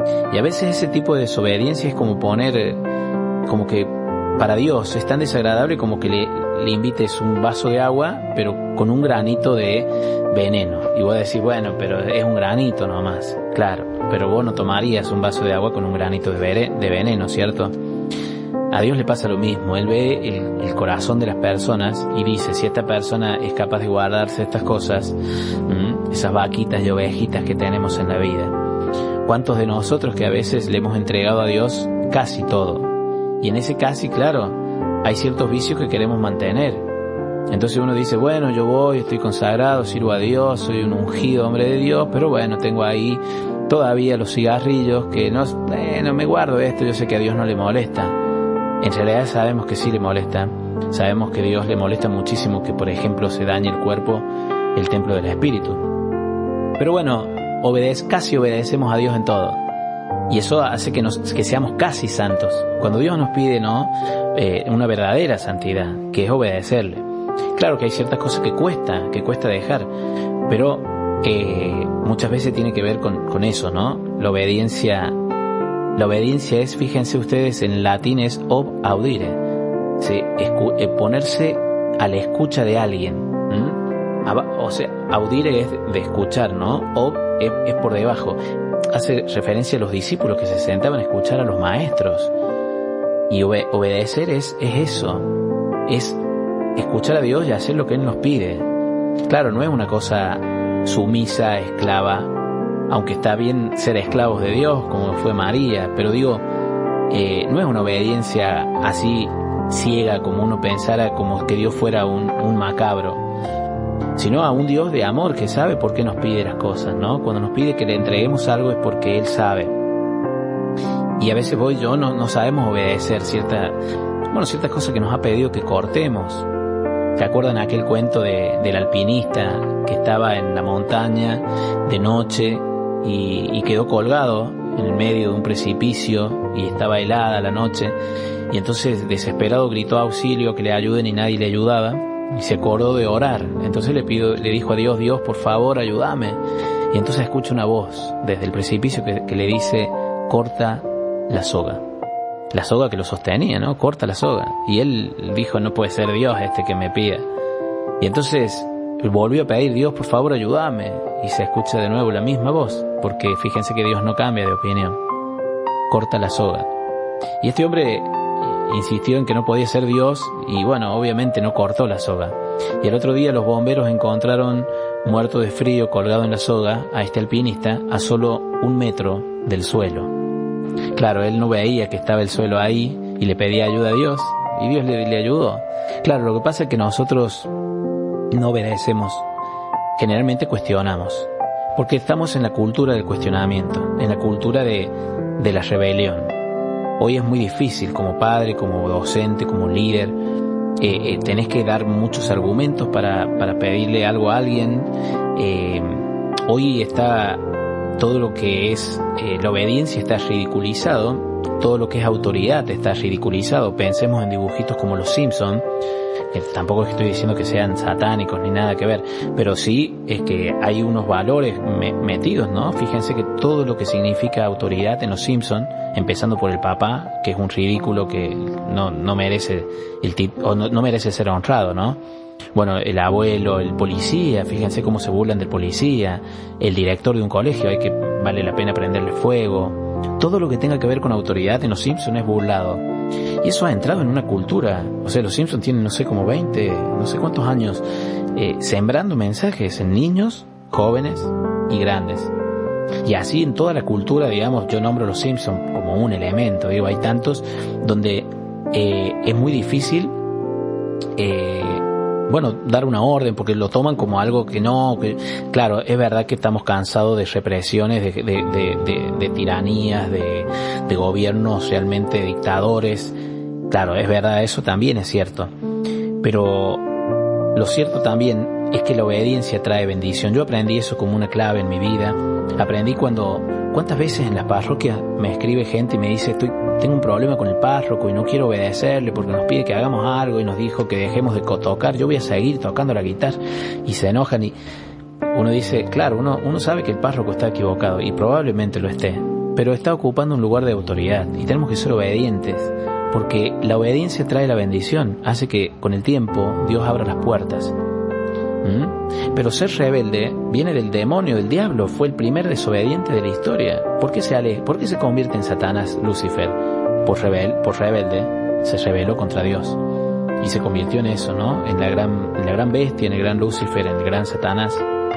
Y a veces ese tipo de desobediencia es como poner, como que para Dios es tan desagradable como que le, le invites un vaso de agua, pero con un granito de veneno. Y vos decís, bueno, pero es un granito nomás. Claro, pero vos no tomarías un vaso de agua con un granito de, vere, de veneno, ¿cierto? A Dios le pasa lo mismo. Él ve el, el corazón de las personas y dice, si esta persona es capaz de guardarse estas cosas, ¿m? esas vaquitas y ovejitas que tenemos en la vida. ¿Cuántos de nosotros que a veces le hemos entregado a Dios casi todo? Y en ese casi, claro, hay ciertos vicios que queremos mantener. Entonces uno dice, bueno, yo voy, estoy consagrado, sirvo a Dios, soy un ungido hombre de Dios, pero bueno, tengo ahí todavía los cigarrillos que no, eh, no me guardo esto, yo sé que a Dios no le molesta. En realidad sabemos que sí le molesta, sabemos que a Dios le molesta muchísimo que, por ejemplo, se dañe el cuerpo, el templo del Espíritu. Pero bueno, obedece, casi obedecemos a Dios en todo. Y eso hace que, nos, que seamos casi santos. Cuando Dios nos pide, ¿no? Eh, una verdadera santidad, que es obedecerle. Claro que hay ciertas cosas que cuesta, que cuesta dejar, pero eh, muchas veces tiene que ver con, con eso, ¿no? La obediencia, la obediencia es, fíjense ustedes, en latín es ob audire, ¿sí? Escu- eh, ponerse a la escucha de alguien. ¿Mm? O sea, audire es de escuchar, ¿no? Ob es, es por debajo. Hace referencia a los discípulos que se sentaban a escuchar a los maestros. Y obede- obedecer es, es eso, es escuchar a Dios y hacer lo que Él nos pide. Claro, no es una cosa sumisa, esclava, aunque está bien ser esclavos de Dios, como fue María, pero digo, eh, no es una obediencia así ciega como uno pensara, como que Dios fuera un, un macabro, sino a un Dios de amor que sabe por qué nos pide las cosas, ¿no? Cuando nos pide que le entreguemos algo es porque Él sabe. Y a veces vos y yo no, no sabemos obedecer cierta, bueno, ciertas cosas que nos ha pedido que cortemos. ¿Se acuerdan aquel cuento de, del alpinista que estaba en la montaña de noche y, y quedó colgado en el medio de un precipicio y estaba helada la noche? Y entonces desesperado gritó auxilio, que le ayuden, y nadie le ayudaba. Y se acordó de orar. Entonces le pido, le dijo a Dios, Dios, por favor, ayúdame. Y entonces escucha una voz desde el precipicio que, que le dice, corta la soga. La soga que lo sostenía, ¿no? Corta la soga. Y él dijo, no puede ser Dios este que me pida. Y entonces volvió a pedir, Dios, por favor, ayúdame. Y se escucha de nuevo la misma voz, porque fíjense que Dios no cambia de opinión. Corta la soga. Y este hombre insistió en que no podía ser Dios y, bueno, obviamente no cortó la soga. Y el otro día los bomberos encontraron muerto de frío, colgado en la soga, a este alpinista a solo un metro del suelo. Claro, él no veía que estaba el suelo ahí y le pedía ayuda a Dios y Dios le, le ayudó. Claro, lo que pasa es que nosotros no obedecemos, generalmente cuestionamos, porque estamos en la cultura del cuestionamiento, en la cultura de, de la rebelión. Hoy es muy difícil como padre, como docente, como líder, eh, eh, tenés que dar muchos argumentos para, para pedirle algo a alguien. Eh, hoy está todo lo que es eh, la obediencia está ridiculizado, todo lo que es autoridad está ridiculizado. Pensemos en dibujitos como Los Simpson, que tampoco estoy diciendo que sean satánicos ni nada que ver, pero sí es que hay unos valores me- metidos, ¿no? Fíjense que todo lo que significa autoridad en Los Simpson, empezando por el papá, que es un ridículo que no, no merece el tip, o no, no merece ser honrado, ¿no? Bueno, el abuelo, el policía, fíjense cómo se burlan del policía, el director de un colegio, hay que vale la pena prenderle fuego. Todo lo que tenga que ver con autoridad en Los Simpsons es burlado. Y eso ha entrado en una cultura. O sea, Los Simpsons tienen, no sé, como veinte, no sé cuántos años, eh, sembrando mensajes en niños, jóvenes y grandes. Y así en toda la cultura, digamos, yo nombro Los Simpsons como un elemento. Digo, hay tantos donde eh, es muy difícil... Eh, bueno, dar una orden, porque lo toman como algo que no, que, claro, es verdad que estamos cansados de represiones, de, de, de, de, de tiranías, de, de gobiernos realmente dictadores. Claro, es verdad, eso también es cierto. Pero lo cierto también es que la obediencia trae bendición. Yo aprendí eso como una clave en mi vida. Aprendí cuando, cuántas veces en las parroquias me escribe gente y me dice, estoy tengo un problema con el párroco y no quiero obedecerle porque nos pide que hagamos algo y nos dijo que dejemos de tocar, yo voy a seguir tocando la guitarra, y se enojan. Y uno dice, claro, uno, uno sabe que el párroco está equivocado y probablemente lo esté, pero está ocupando un lugar de autoridad y tenemos que ser obedientes, porque la obediencia trae la bendición, hace que con el tiempo Dios abra las puertas. ¿Mm? Pero ser rebelde viene del demonio, del diablo, fue el primer desobediente de la historia. ¿Por qué se, ale- ¿Por qué se convierte en Satanás Lucifer? Por, rebel- por rebelde se rebeló contra Dios y se convirtió en eso, ¿no? En la gran, en la gran bestia, en el gran Lucifer, en el gran Satanás.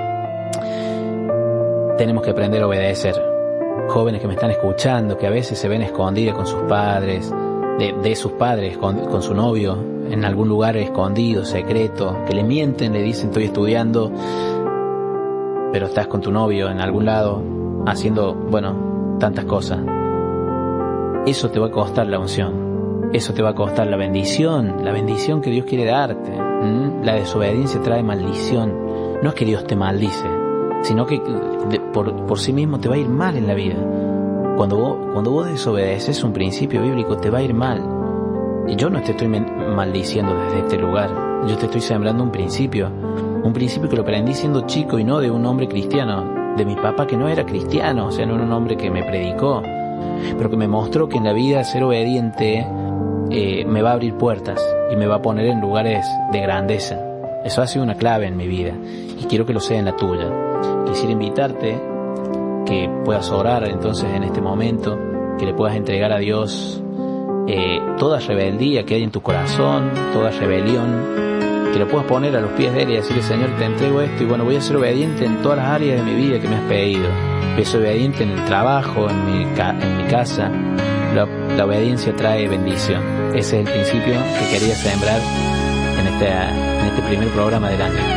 Tenemos que aprender a obedecer. Jóvenes que me están escuchando, que a veces se ven escondidas con sus padres, de, de sus padres, con, con su novio, en algún lugar escondido, secreto, que le mienten, le dicen estoy estudiando, pero estás con tu novio en algún lado, haciendo, bueno, tantas cosas. Eso te va a costar la unción, eso te va a costar la bendición, la bendición que Dios quiere darte. ¿Mm? La desobediencia trae maldición. No es que Dios te maldice, sino que de, por, por sí mismo te va a ir mal en la vida. Cuando vos, cuando vos desobedeces un principio bíblico, te va a ir mal. Y yo no te estoy maldiciendo desde este lugar, yo te estoy sembrando un principio, un principio que lo aprendí siendo chico y no de un hombre cristiano, de mi papá que no era cristiano, o sea, no era un hombre que me predicó, pero que me mostró que en la vida ser obediente eh, me va a abrir puertas y me va a poner en lugares de grandeza. Eso ha sido una clave en mi vida y quiero que lo sea en la tuya. Quisiera invitarte que puedas orar entonces en este momento, que le puedas entregar a Dios eh, toda rebeldía que hay en tu corazón, toda rebelión, que lo puedas poner a los pies de Él y decirle: Señor, te entrego esto y bueno, voy a ser obediente en todas las áreas de mi vida que me has pedido. Voy a ser obediente en el trabajo, en mi, ca- en mi casa. La, la obediencia trae bendición. Ese es el principio que quería sembrar en este, en este primer programa del año.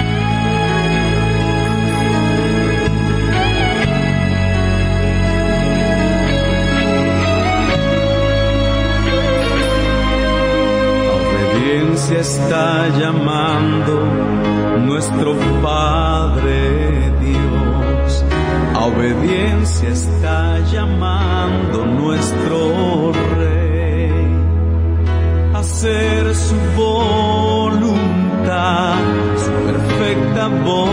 Obediencia está llamando nuestro Padre Dios. A obediencia está llamando nuestro Rey. A hacer su voluntad, su perfecta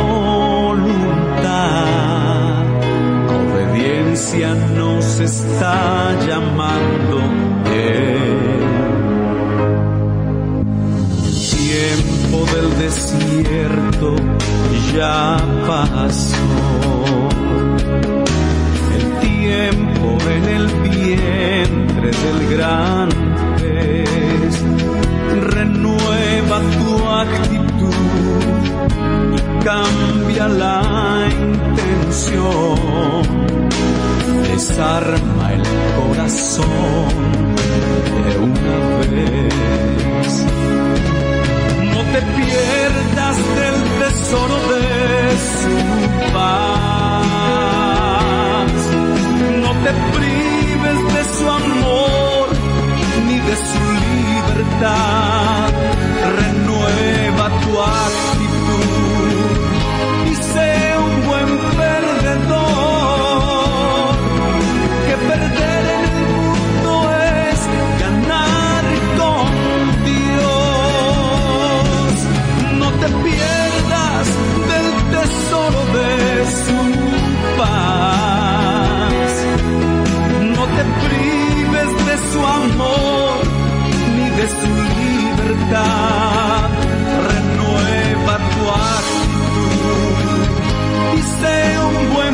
voluntad. A obediencia nos está llamando Él. Tiempo del desierto ya pasó, el tiempo en el vientre del gran pez. Renueva tu actitud y cambia la intención, desarma el corazón de una vez. No te pierdas del tesoro de su paz, no te prives de su amor ni de su libertad. Renueva tu actitud y sé un buen perdedor, que perder en el mundo es ganar con Dios. No te pierdas del tesoro de su paz, no te prives de su amor ni de su libertad. Renueva tu actitud y sé un buen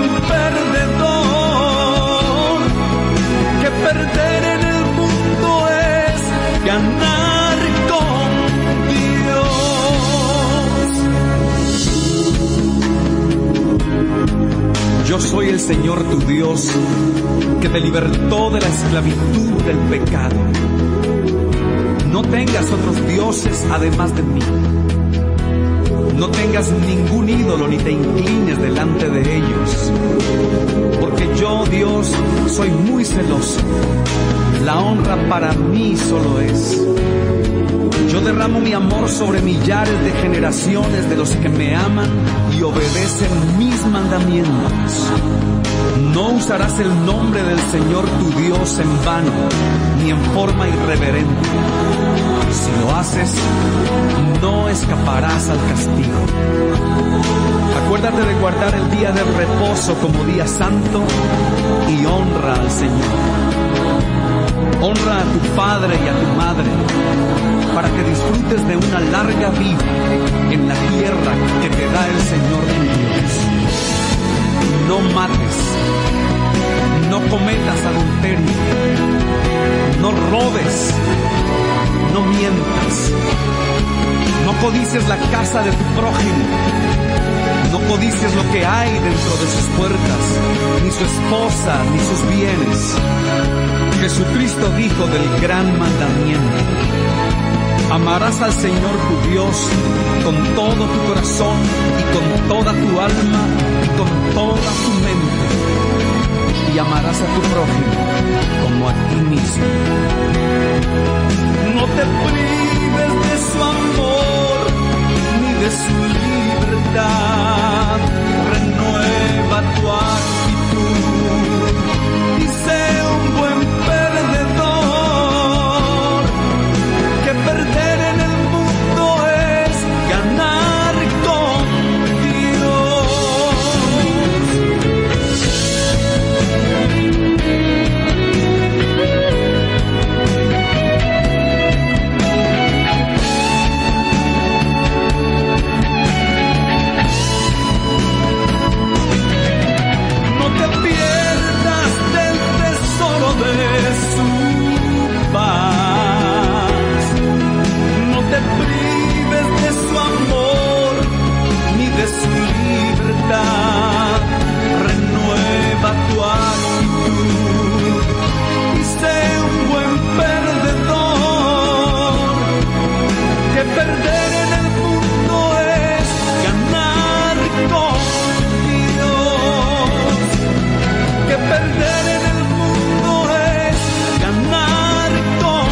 perdedor, que perder en el mundo es ganar con Dios. Yo soy el Señor tu Dios, que te libertó de la esclavitud del pecado. No tengas otros dioses además de mí. No tengas ningún ídolo ni te inclines delante de ellos, porque yo, Dios, soy muy celoso. La honra para mí solo es. Yo derramo mi amor sobre millares de generaciones de los que me aman y obedecen mis mandamientos. No usarás el nombre del Señor tu Dios en vano, ni en forma irreverente. Si lo haces, no escaparás al castigo. Acuérdate de guardar el día del reposo como día santo y honra al Señor. Honra a tu padre y a tu madre, para que disfrutes de una larga vida en la tierra que te da el Señor tu Dios. No mates, no cometas adulterio, no robes, no mientas, no codicies la casa de tu prójimo, no codicies lo que hay dentro de sus puertas, ni su esposa, ni sus bienes. Jesucristo dijo del gran mandamiento: amarás al Señor tu Dios con todo tu corazón y con toda tu alma y con toda tu mente, y amarás a tu prójimo como a ti mismo. No te prives de su amor ni de su libertad. Renueva tu actitud y sé un buen perdedor, que perder en el mundo es ganar con Dios. No te pierdas del tesoro de su paz. No te prives de su amor ni de su libertad. Renueva tu actitud y sé un buen perdedor, que perder en el mundo es ganar con Dios, que perder en el mundo es ganar con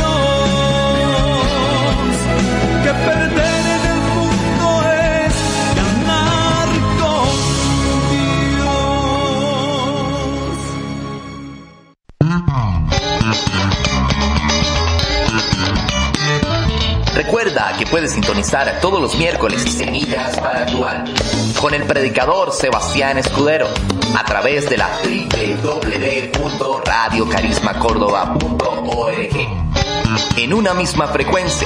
Dios, que perder en el mundo es ganar con Dios. Recuerda que puedes sintonizar todos los miércoles Semillas para tu alma con el predicador Sebastián Escudero a través de la doble u doble u doble u punto radio carisma córdoba punto org en una misma frecuencia.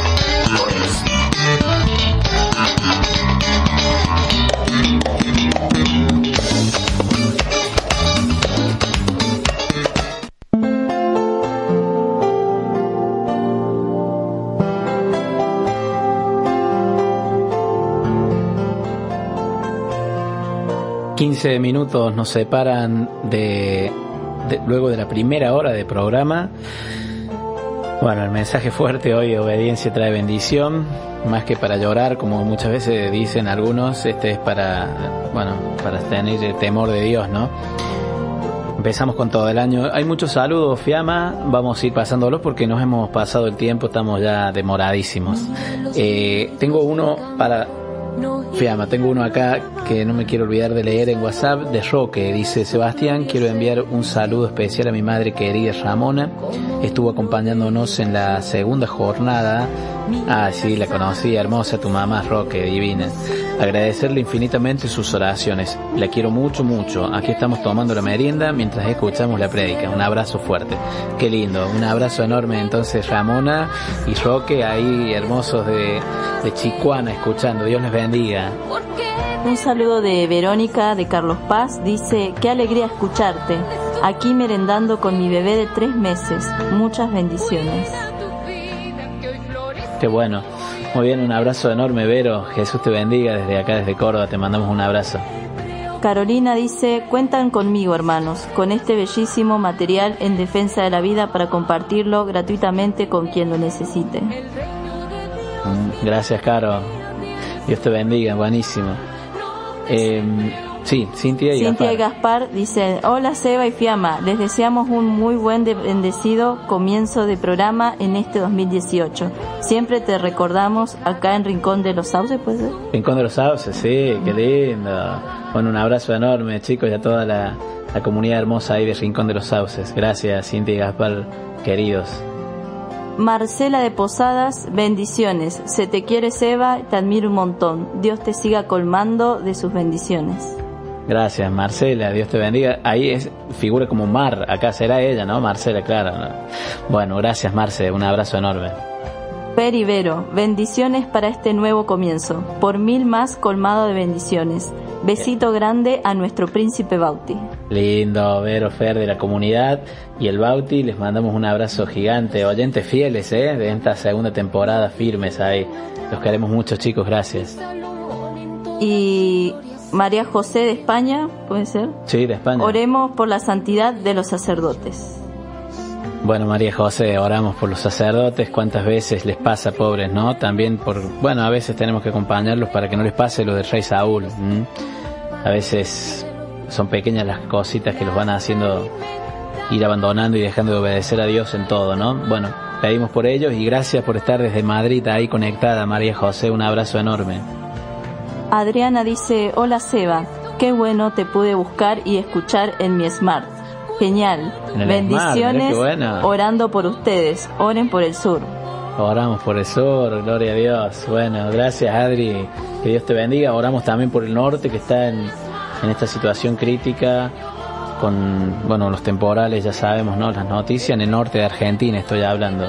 quince minutos nos separan de, de luego de la primera hora de programa. Bueno, el mensaje fuerte hoy: obediencia trae bendición, más que para llorar, como muchas veces dicen algunos. Este es para, bueno, para tener el temor de Dios, ¿no? Empezamos con todo el año. Hay muchos saludos, Fiamma, vamos a ir pasándolos porque nos hemos pasado el tiempo, estamos ya demoradísimos. Eh, tengo uno para Fiamma, tengo uno acá que no me quiero olvidar de leer en WhatsApp, de Roque. Dice: Sebastián, quiero enviar un saludo especial a mi madre querida Ramona. Estuvo acompañándonos en la segunda jornada. Ah, sí, la conocí, hermosa tu mamá, Roque, divina. Agradecerle infinitamente sus oraciones. La quiero mucho, mucho. Aquí estamos tomando la merienda mientras escuchamos la prédica. Un abrazo fuerte. Qué lindo, un abrazo enorme entonces, Ramona y Roque, ahí hermosos de, de Chicuana, escuchando. Dios les bendiga. Un saludo de Verónica de Carlos Paz. Dice: qué alegría escucharte. Aquí merendando con mi bebé de tres meses. Muchas bendiciones. Qué bueno. Muy bien, un abrazo enorme, Vero. Jesús te bendiga desde acá, desde Córdoba. Te mandamos un abrazo. Carolina dice: cuentan conmigo, hermanos, con este bellísimo material en defensa de la vida para compartirlo gratuitamente con quien lo necesite. Gracias, Caro. Dios te bendiga, buenísimo. Eh, sí, Cintia y Cintia Gaspar. y Gaspar dicen: hola Seba y Fiamma, les deseamos un muy buen de bendecido comienzo de programa en este dos mil dieciocho. Siempre te recordamos acá en Rincón de los Sauces, ¿puede ser? Rincón de los Sauces, sí, qué lindo. Bueno, un abrazo enorme, chicos, y a toda la, la comunidad hermosa ahí de Rincón de los Sauces. Gracias, Cintia y Gaspar, queridos. Marcela de Posadas, bendiciones. Se te quiere, Seba, te admiro un montón. Dios te siga colmando de sus bendiciones. Gracias, Marcela, Dios te bendiga. Ahí es, figura como Mar, acá será ella, ¿no? Marcela, claro, ¿no? Bueno, gracias, Marce, un abrazo enorme. Peri Vero, bendiciones para este nuevo comienzo. Por mil más colmado de bendiciones. Besito grande a nuestro príncipe Bauti. Lindo, Vero, Fer, de la comunidad y el Bauti, les mandamos un abrazo gigante. Oyentes fieles, ¿eh? De esta segunda temporada, firmes ahí. Los queremos mucho, chicos, gracias. Y María José de España, ¿puede ser? Sí, de España. Oremos por la santidad de los sacerdotes. Bueno, María José, oramos por los sacerdotes. Cuántas veces les pasa, pobres, ¿no? También por, bueno, a veces tenemos que acompañarlos para que no les pase lo del rey Saúl. ¿Mm? A veces son pequeñas las cositas que los van haciendo ir abandonando y dejando de obedecer a Dios en todo, ¿no? Bueno, pedimos por ellos y gracias por estar desde Madrid ahí conectada, María José, un abrazo enorme. Adriana dice, hola Seba, qué bueno te pude buscar y escuchar en mi Smart. Genial, bendiciones, Smart, bueno. Orando por ustedes, oren por el sur. Oramos por el sur, gloria a Dios. Bueno, gracias Adri, que Dios te bendiga. Oramos también por el norte, que está en, en esta situación crítica con, bueno, los temporales, ya sabemos, ¿no? Las noticias en el norte de Argentina estoy hablando.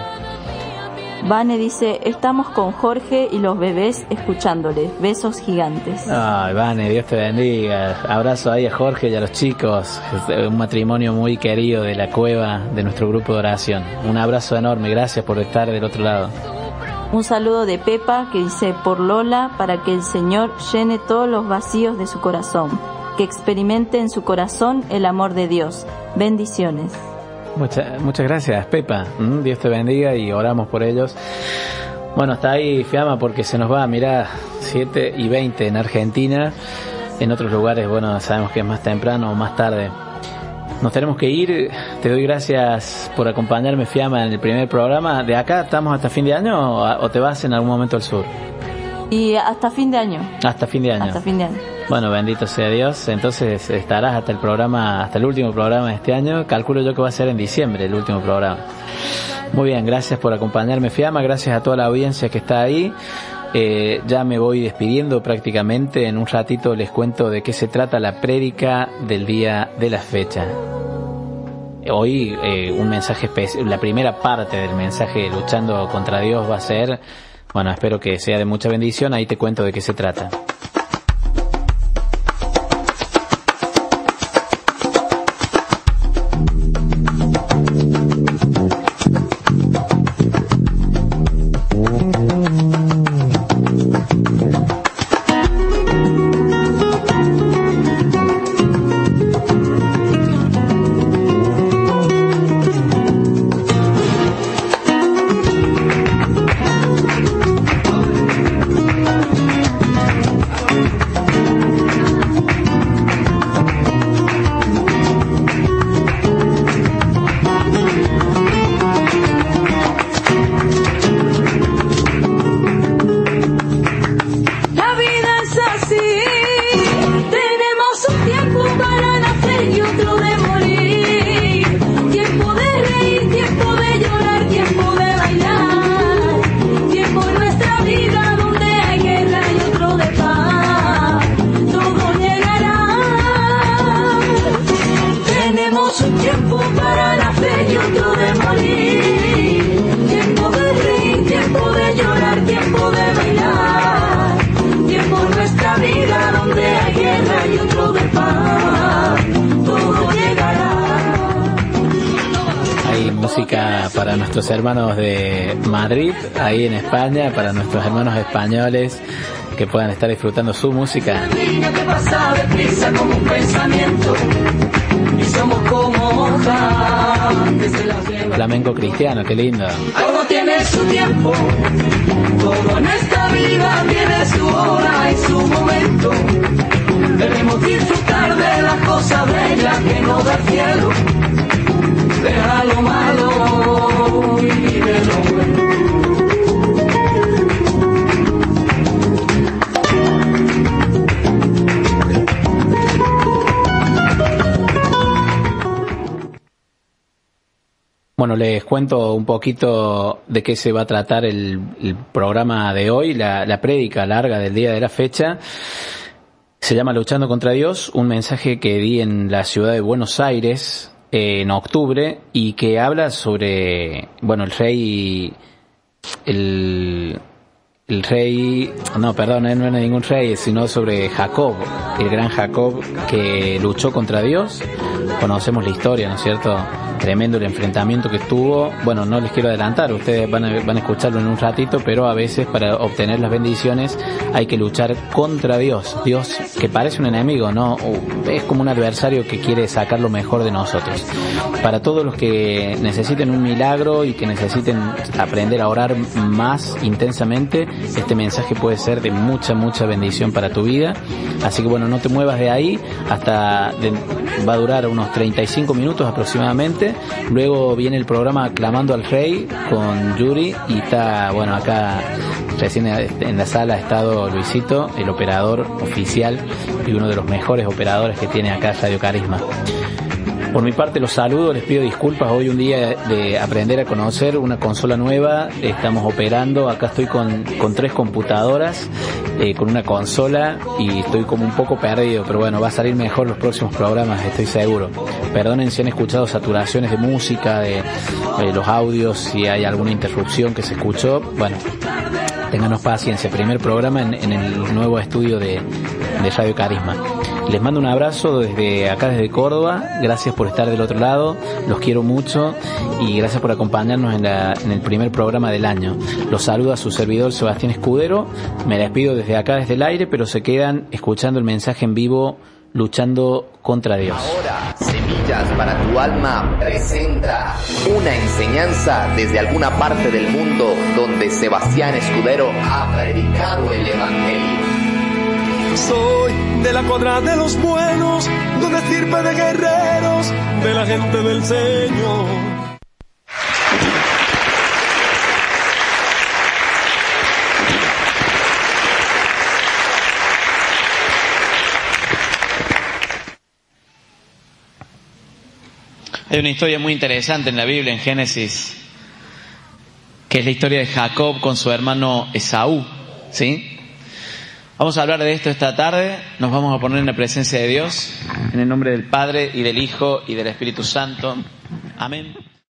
Vane dice, estamos con Jorge y los bebés escuchándole. Besos gigantes. Ay, Vane, Dios te bendiga. Abrazo ahí a Jorge y a los chicos. Un matrimonio muy querido de la cueva de nuestro grupo de oración. Un abrazo enorme, gracias por estar del otro lado. Un saludo de Pepa que dice, por Lola, para que el Señor llene todos los vacíos de su corazón. Que experimente en su corazón el amor de Dios. Bendiciones. Muchas, muchas gracias, Pepa. Mm, Dios te bendiga y oramos por ellos. Bueno, hasta ahí, Fiamma, porque se nos va, mirá, siete y veinte en Argentina. En otros lugares, bueno, sabemos que es más temprano o más tarde. Nos tenemos que ir. Te doy gracias por acompañarme, Fiamma, en el primer programa. ¿De acá estamos hasta fin de año o, o te vas en algún momento al sur? Y hasta fin de año. Hasta fin de año. Hasta fin de año. Bueno, bendito sea Dios. Entonces estarás hasta el programa, hasta el último programa de este año. Calculo yo que va a ser en diciembre el último programa. Muy bien, gracias por acompañarme, Fiamma. Gracias a toda la audiencia que está ahí. Eh, ya me voy despidiendo prácticamente. En un ratito les cuento de qué se trata la prédica del día de la fecha. Hoy eh, un mensaje especial, la primera parte del mensaje Luchando contra Dios va a ser, bueno, espero que sea de mucha bendición. Ahí te cuento de qué se trata. Para nuestros hermanos de Madrid, ahí en España, para nuestros hermanos españoles que puedan estar disfrutando su música. Flamenco cristiano, qué lindo. Todo tiene su tiempo, todo en esta vida tiene su hora y su momento. Debemos disfrutar de las cosas bellas que nos da el cielo. Deja lo malo y vive lo bueno. Bueno, les cuento un poquito de qué se va a tratar el, el programa de hoy, la, la prédica larga del día de la fecha. Se llama Luchando contra Dios, un mensaje que di en la ciudad de Buenos Aires eh, en octubre y que habla sobre, bueno, el rey, el, el rey, no, perdón, no era ningún rey, sino sobre Jacob, el gran Jacob que luchó contra Dios. Conocemos la historia, ¿no es cierto? Tremendo el enfrentamiento que tuvo. Bueno, no les quiero adelantar, ustedes van a, van a escucharlo en un ratito, pero a veces para obtener las bendiciones hay que luchar contra Dios. Dios que parece un enemigo, ¿no? Es como un adversario que quiere sacar lo mejor de nosotros. Para todos los que necesiten un milagro y que necesiten aprender a orar más intensamente, este mensaje puede ser de mucha, mucha bendición para tu vida. Así que bueno, no te muevas de ahí, hasta de, va a durar unos treinta y cinco minutos aproximadamente. Luego viene el programa Aclamando al Rey con Yuri y está, bueno, acá recién en la sala ha estado Luisito, el operador oficial y uno de los mejores operadores que tiene acá Radio Carisma. Por mi parte los saludo, les pido disculpas, hoy un día de aprender a conocer una consola nueva, estamos operando, acá estoy con, con tres computadoras, eh, con una consola y estoy como un poco perdido, pero bueno, va a salir mejor los próximos programas, estoy seguro. Perdonen si han escuchado saturaciones de música, de, de los audios, si hay alguna interrupción que se escuchó, bueno, ténganos paciencia, primer programa en, en el nuevo estudio de, de Radio Carisma. Les mando un abrazo desde acá, desde Córdoba. Gracias por estar del otro lado. Los quiero mucho y gracias por acompañarnos en, la, en el primer programa del año. Los saluda su servidor Sebastián Escudero. Me despido desde acá, desde el aire, pero se quedan escuchando el mensaje en vivo, Luchando contra Dios. Ahora, Semillas para tu Alma presenta una enseñanza desde alguna parte del mundo donde Sebastián Escudero ha predicado el Evangelio. Soy de la cuadra de los buenos, de una estirpe de guerreros, de la gente del Señor. Hay una historia muy interesante en la Biblia, en Génesis, que es la historia de Jacob con su hermano Esaú, ¿sí? Vamos a hablar de esto esta tarde, nos vamos a poner en la presencia de Dios, en el nombre del Padre y del Hijo y del Espíritu Santo. Amén.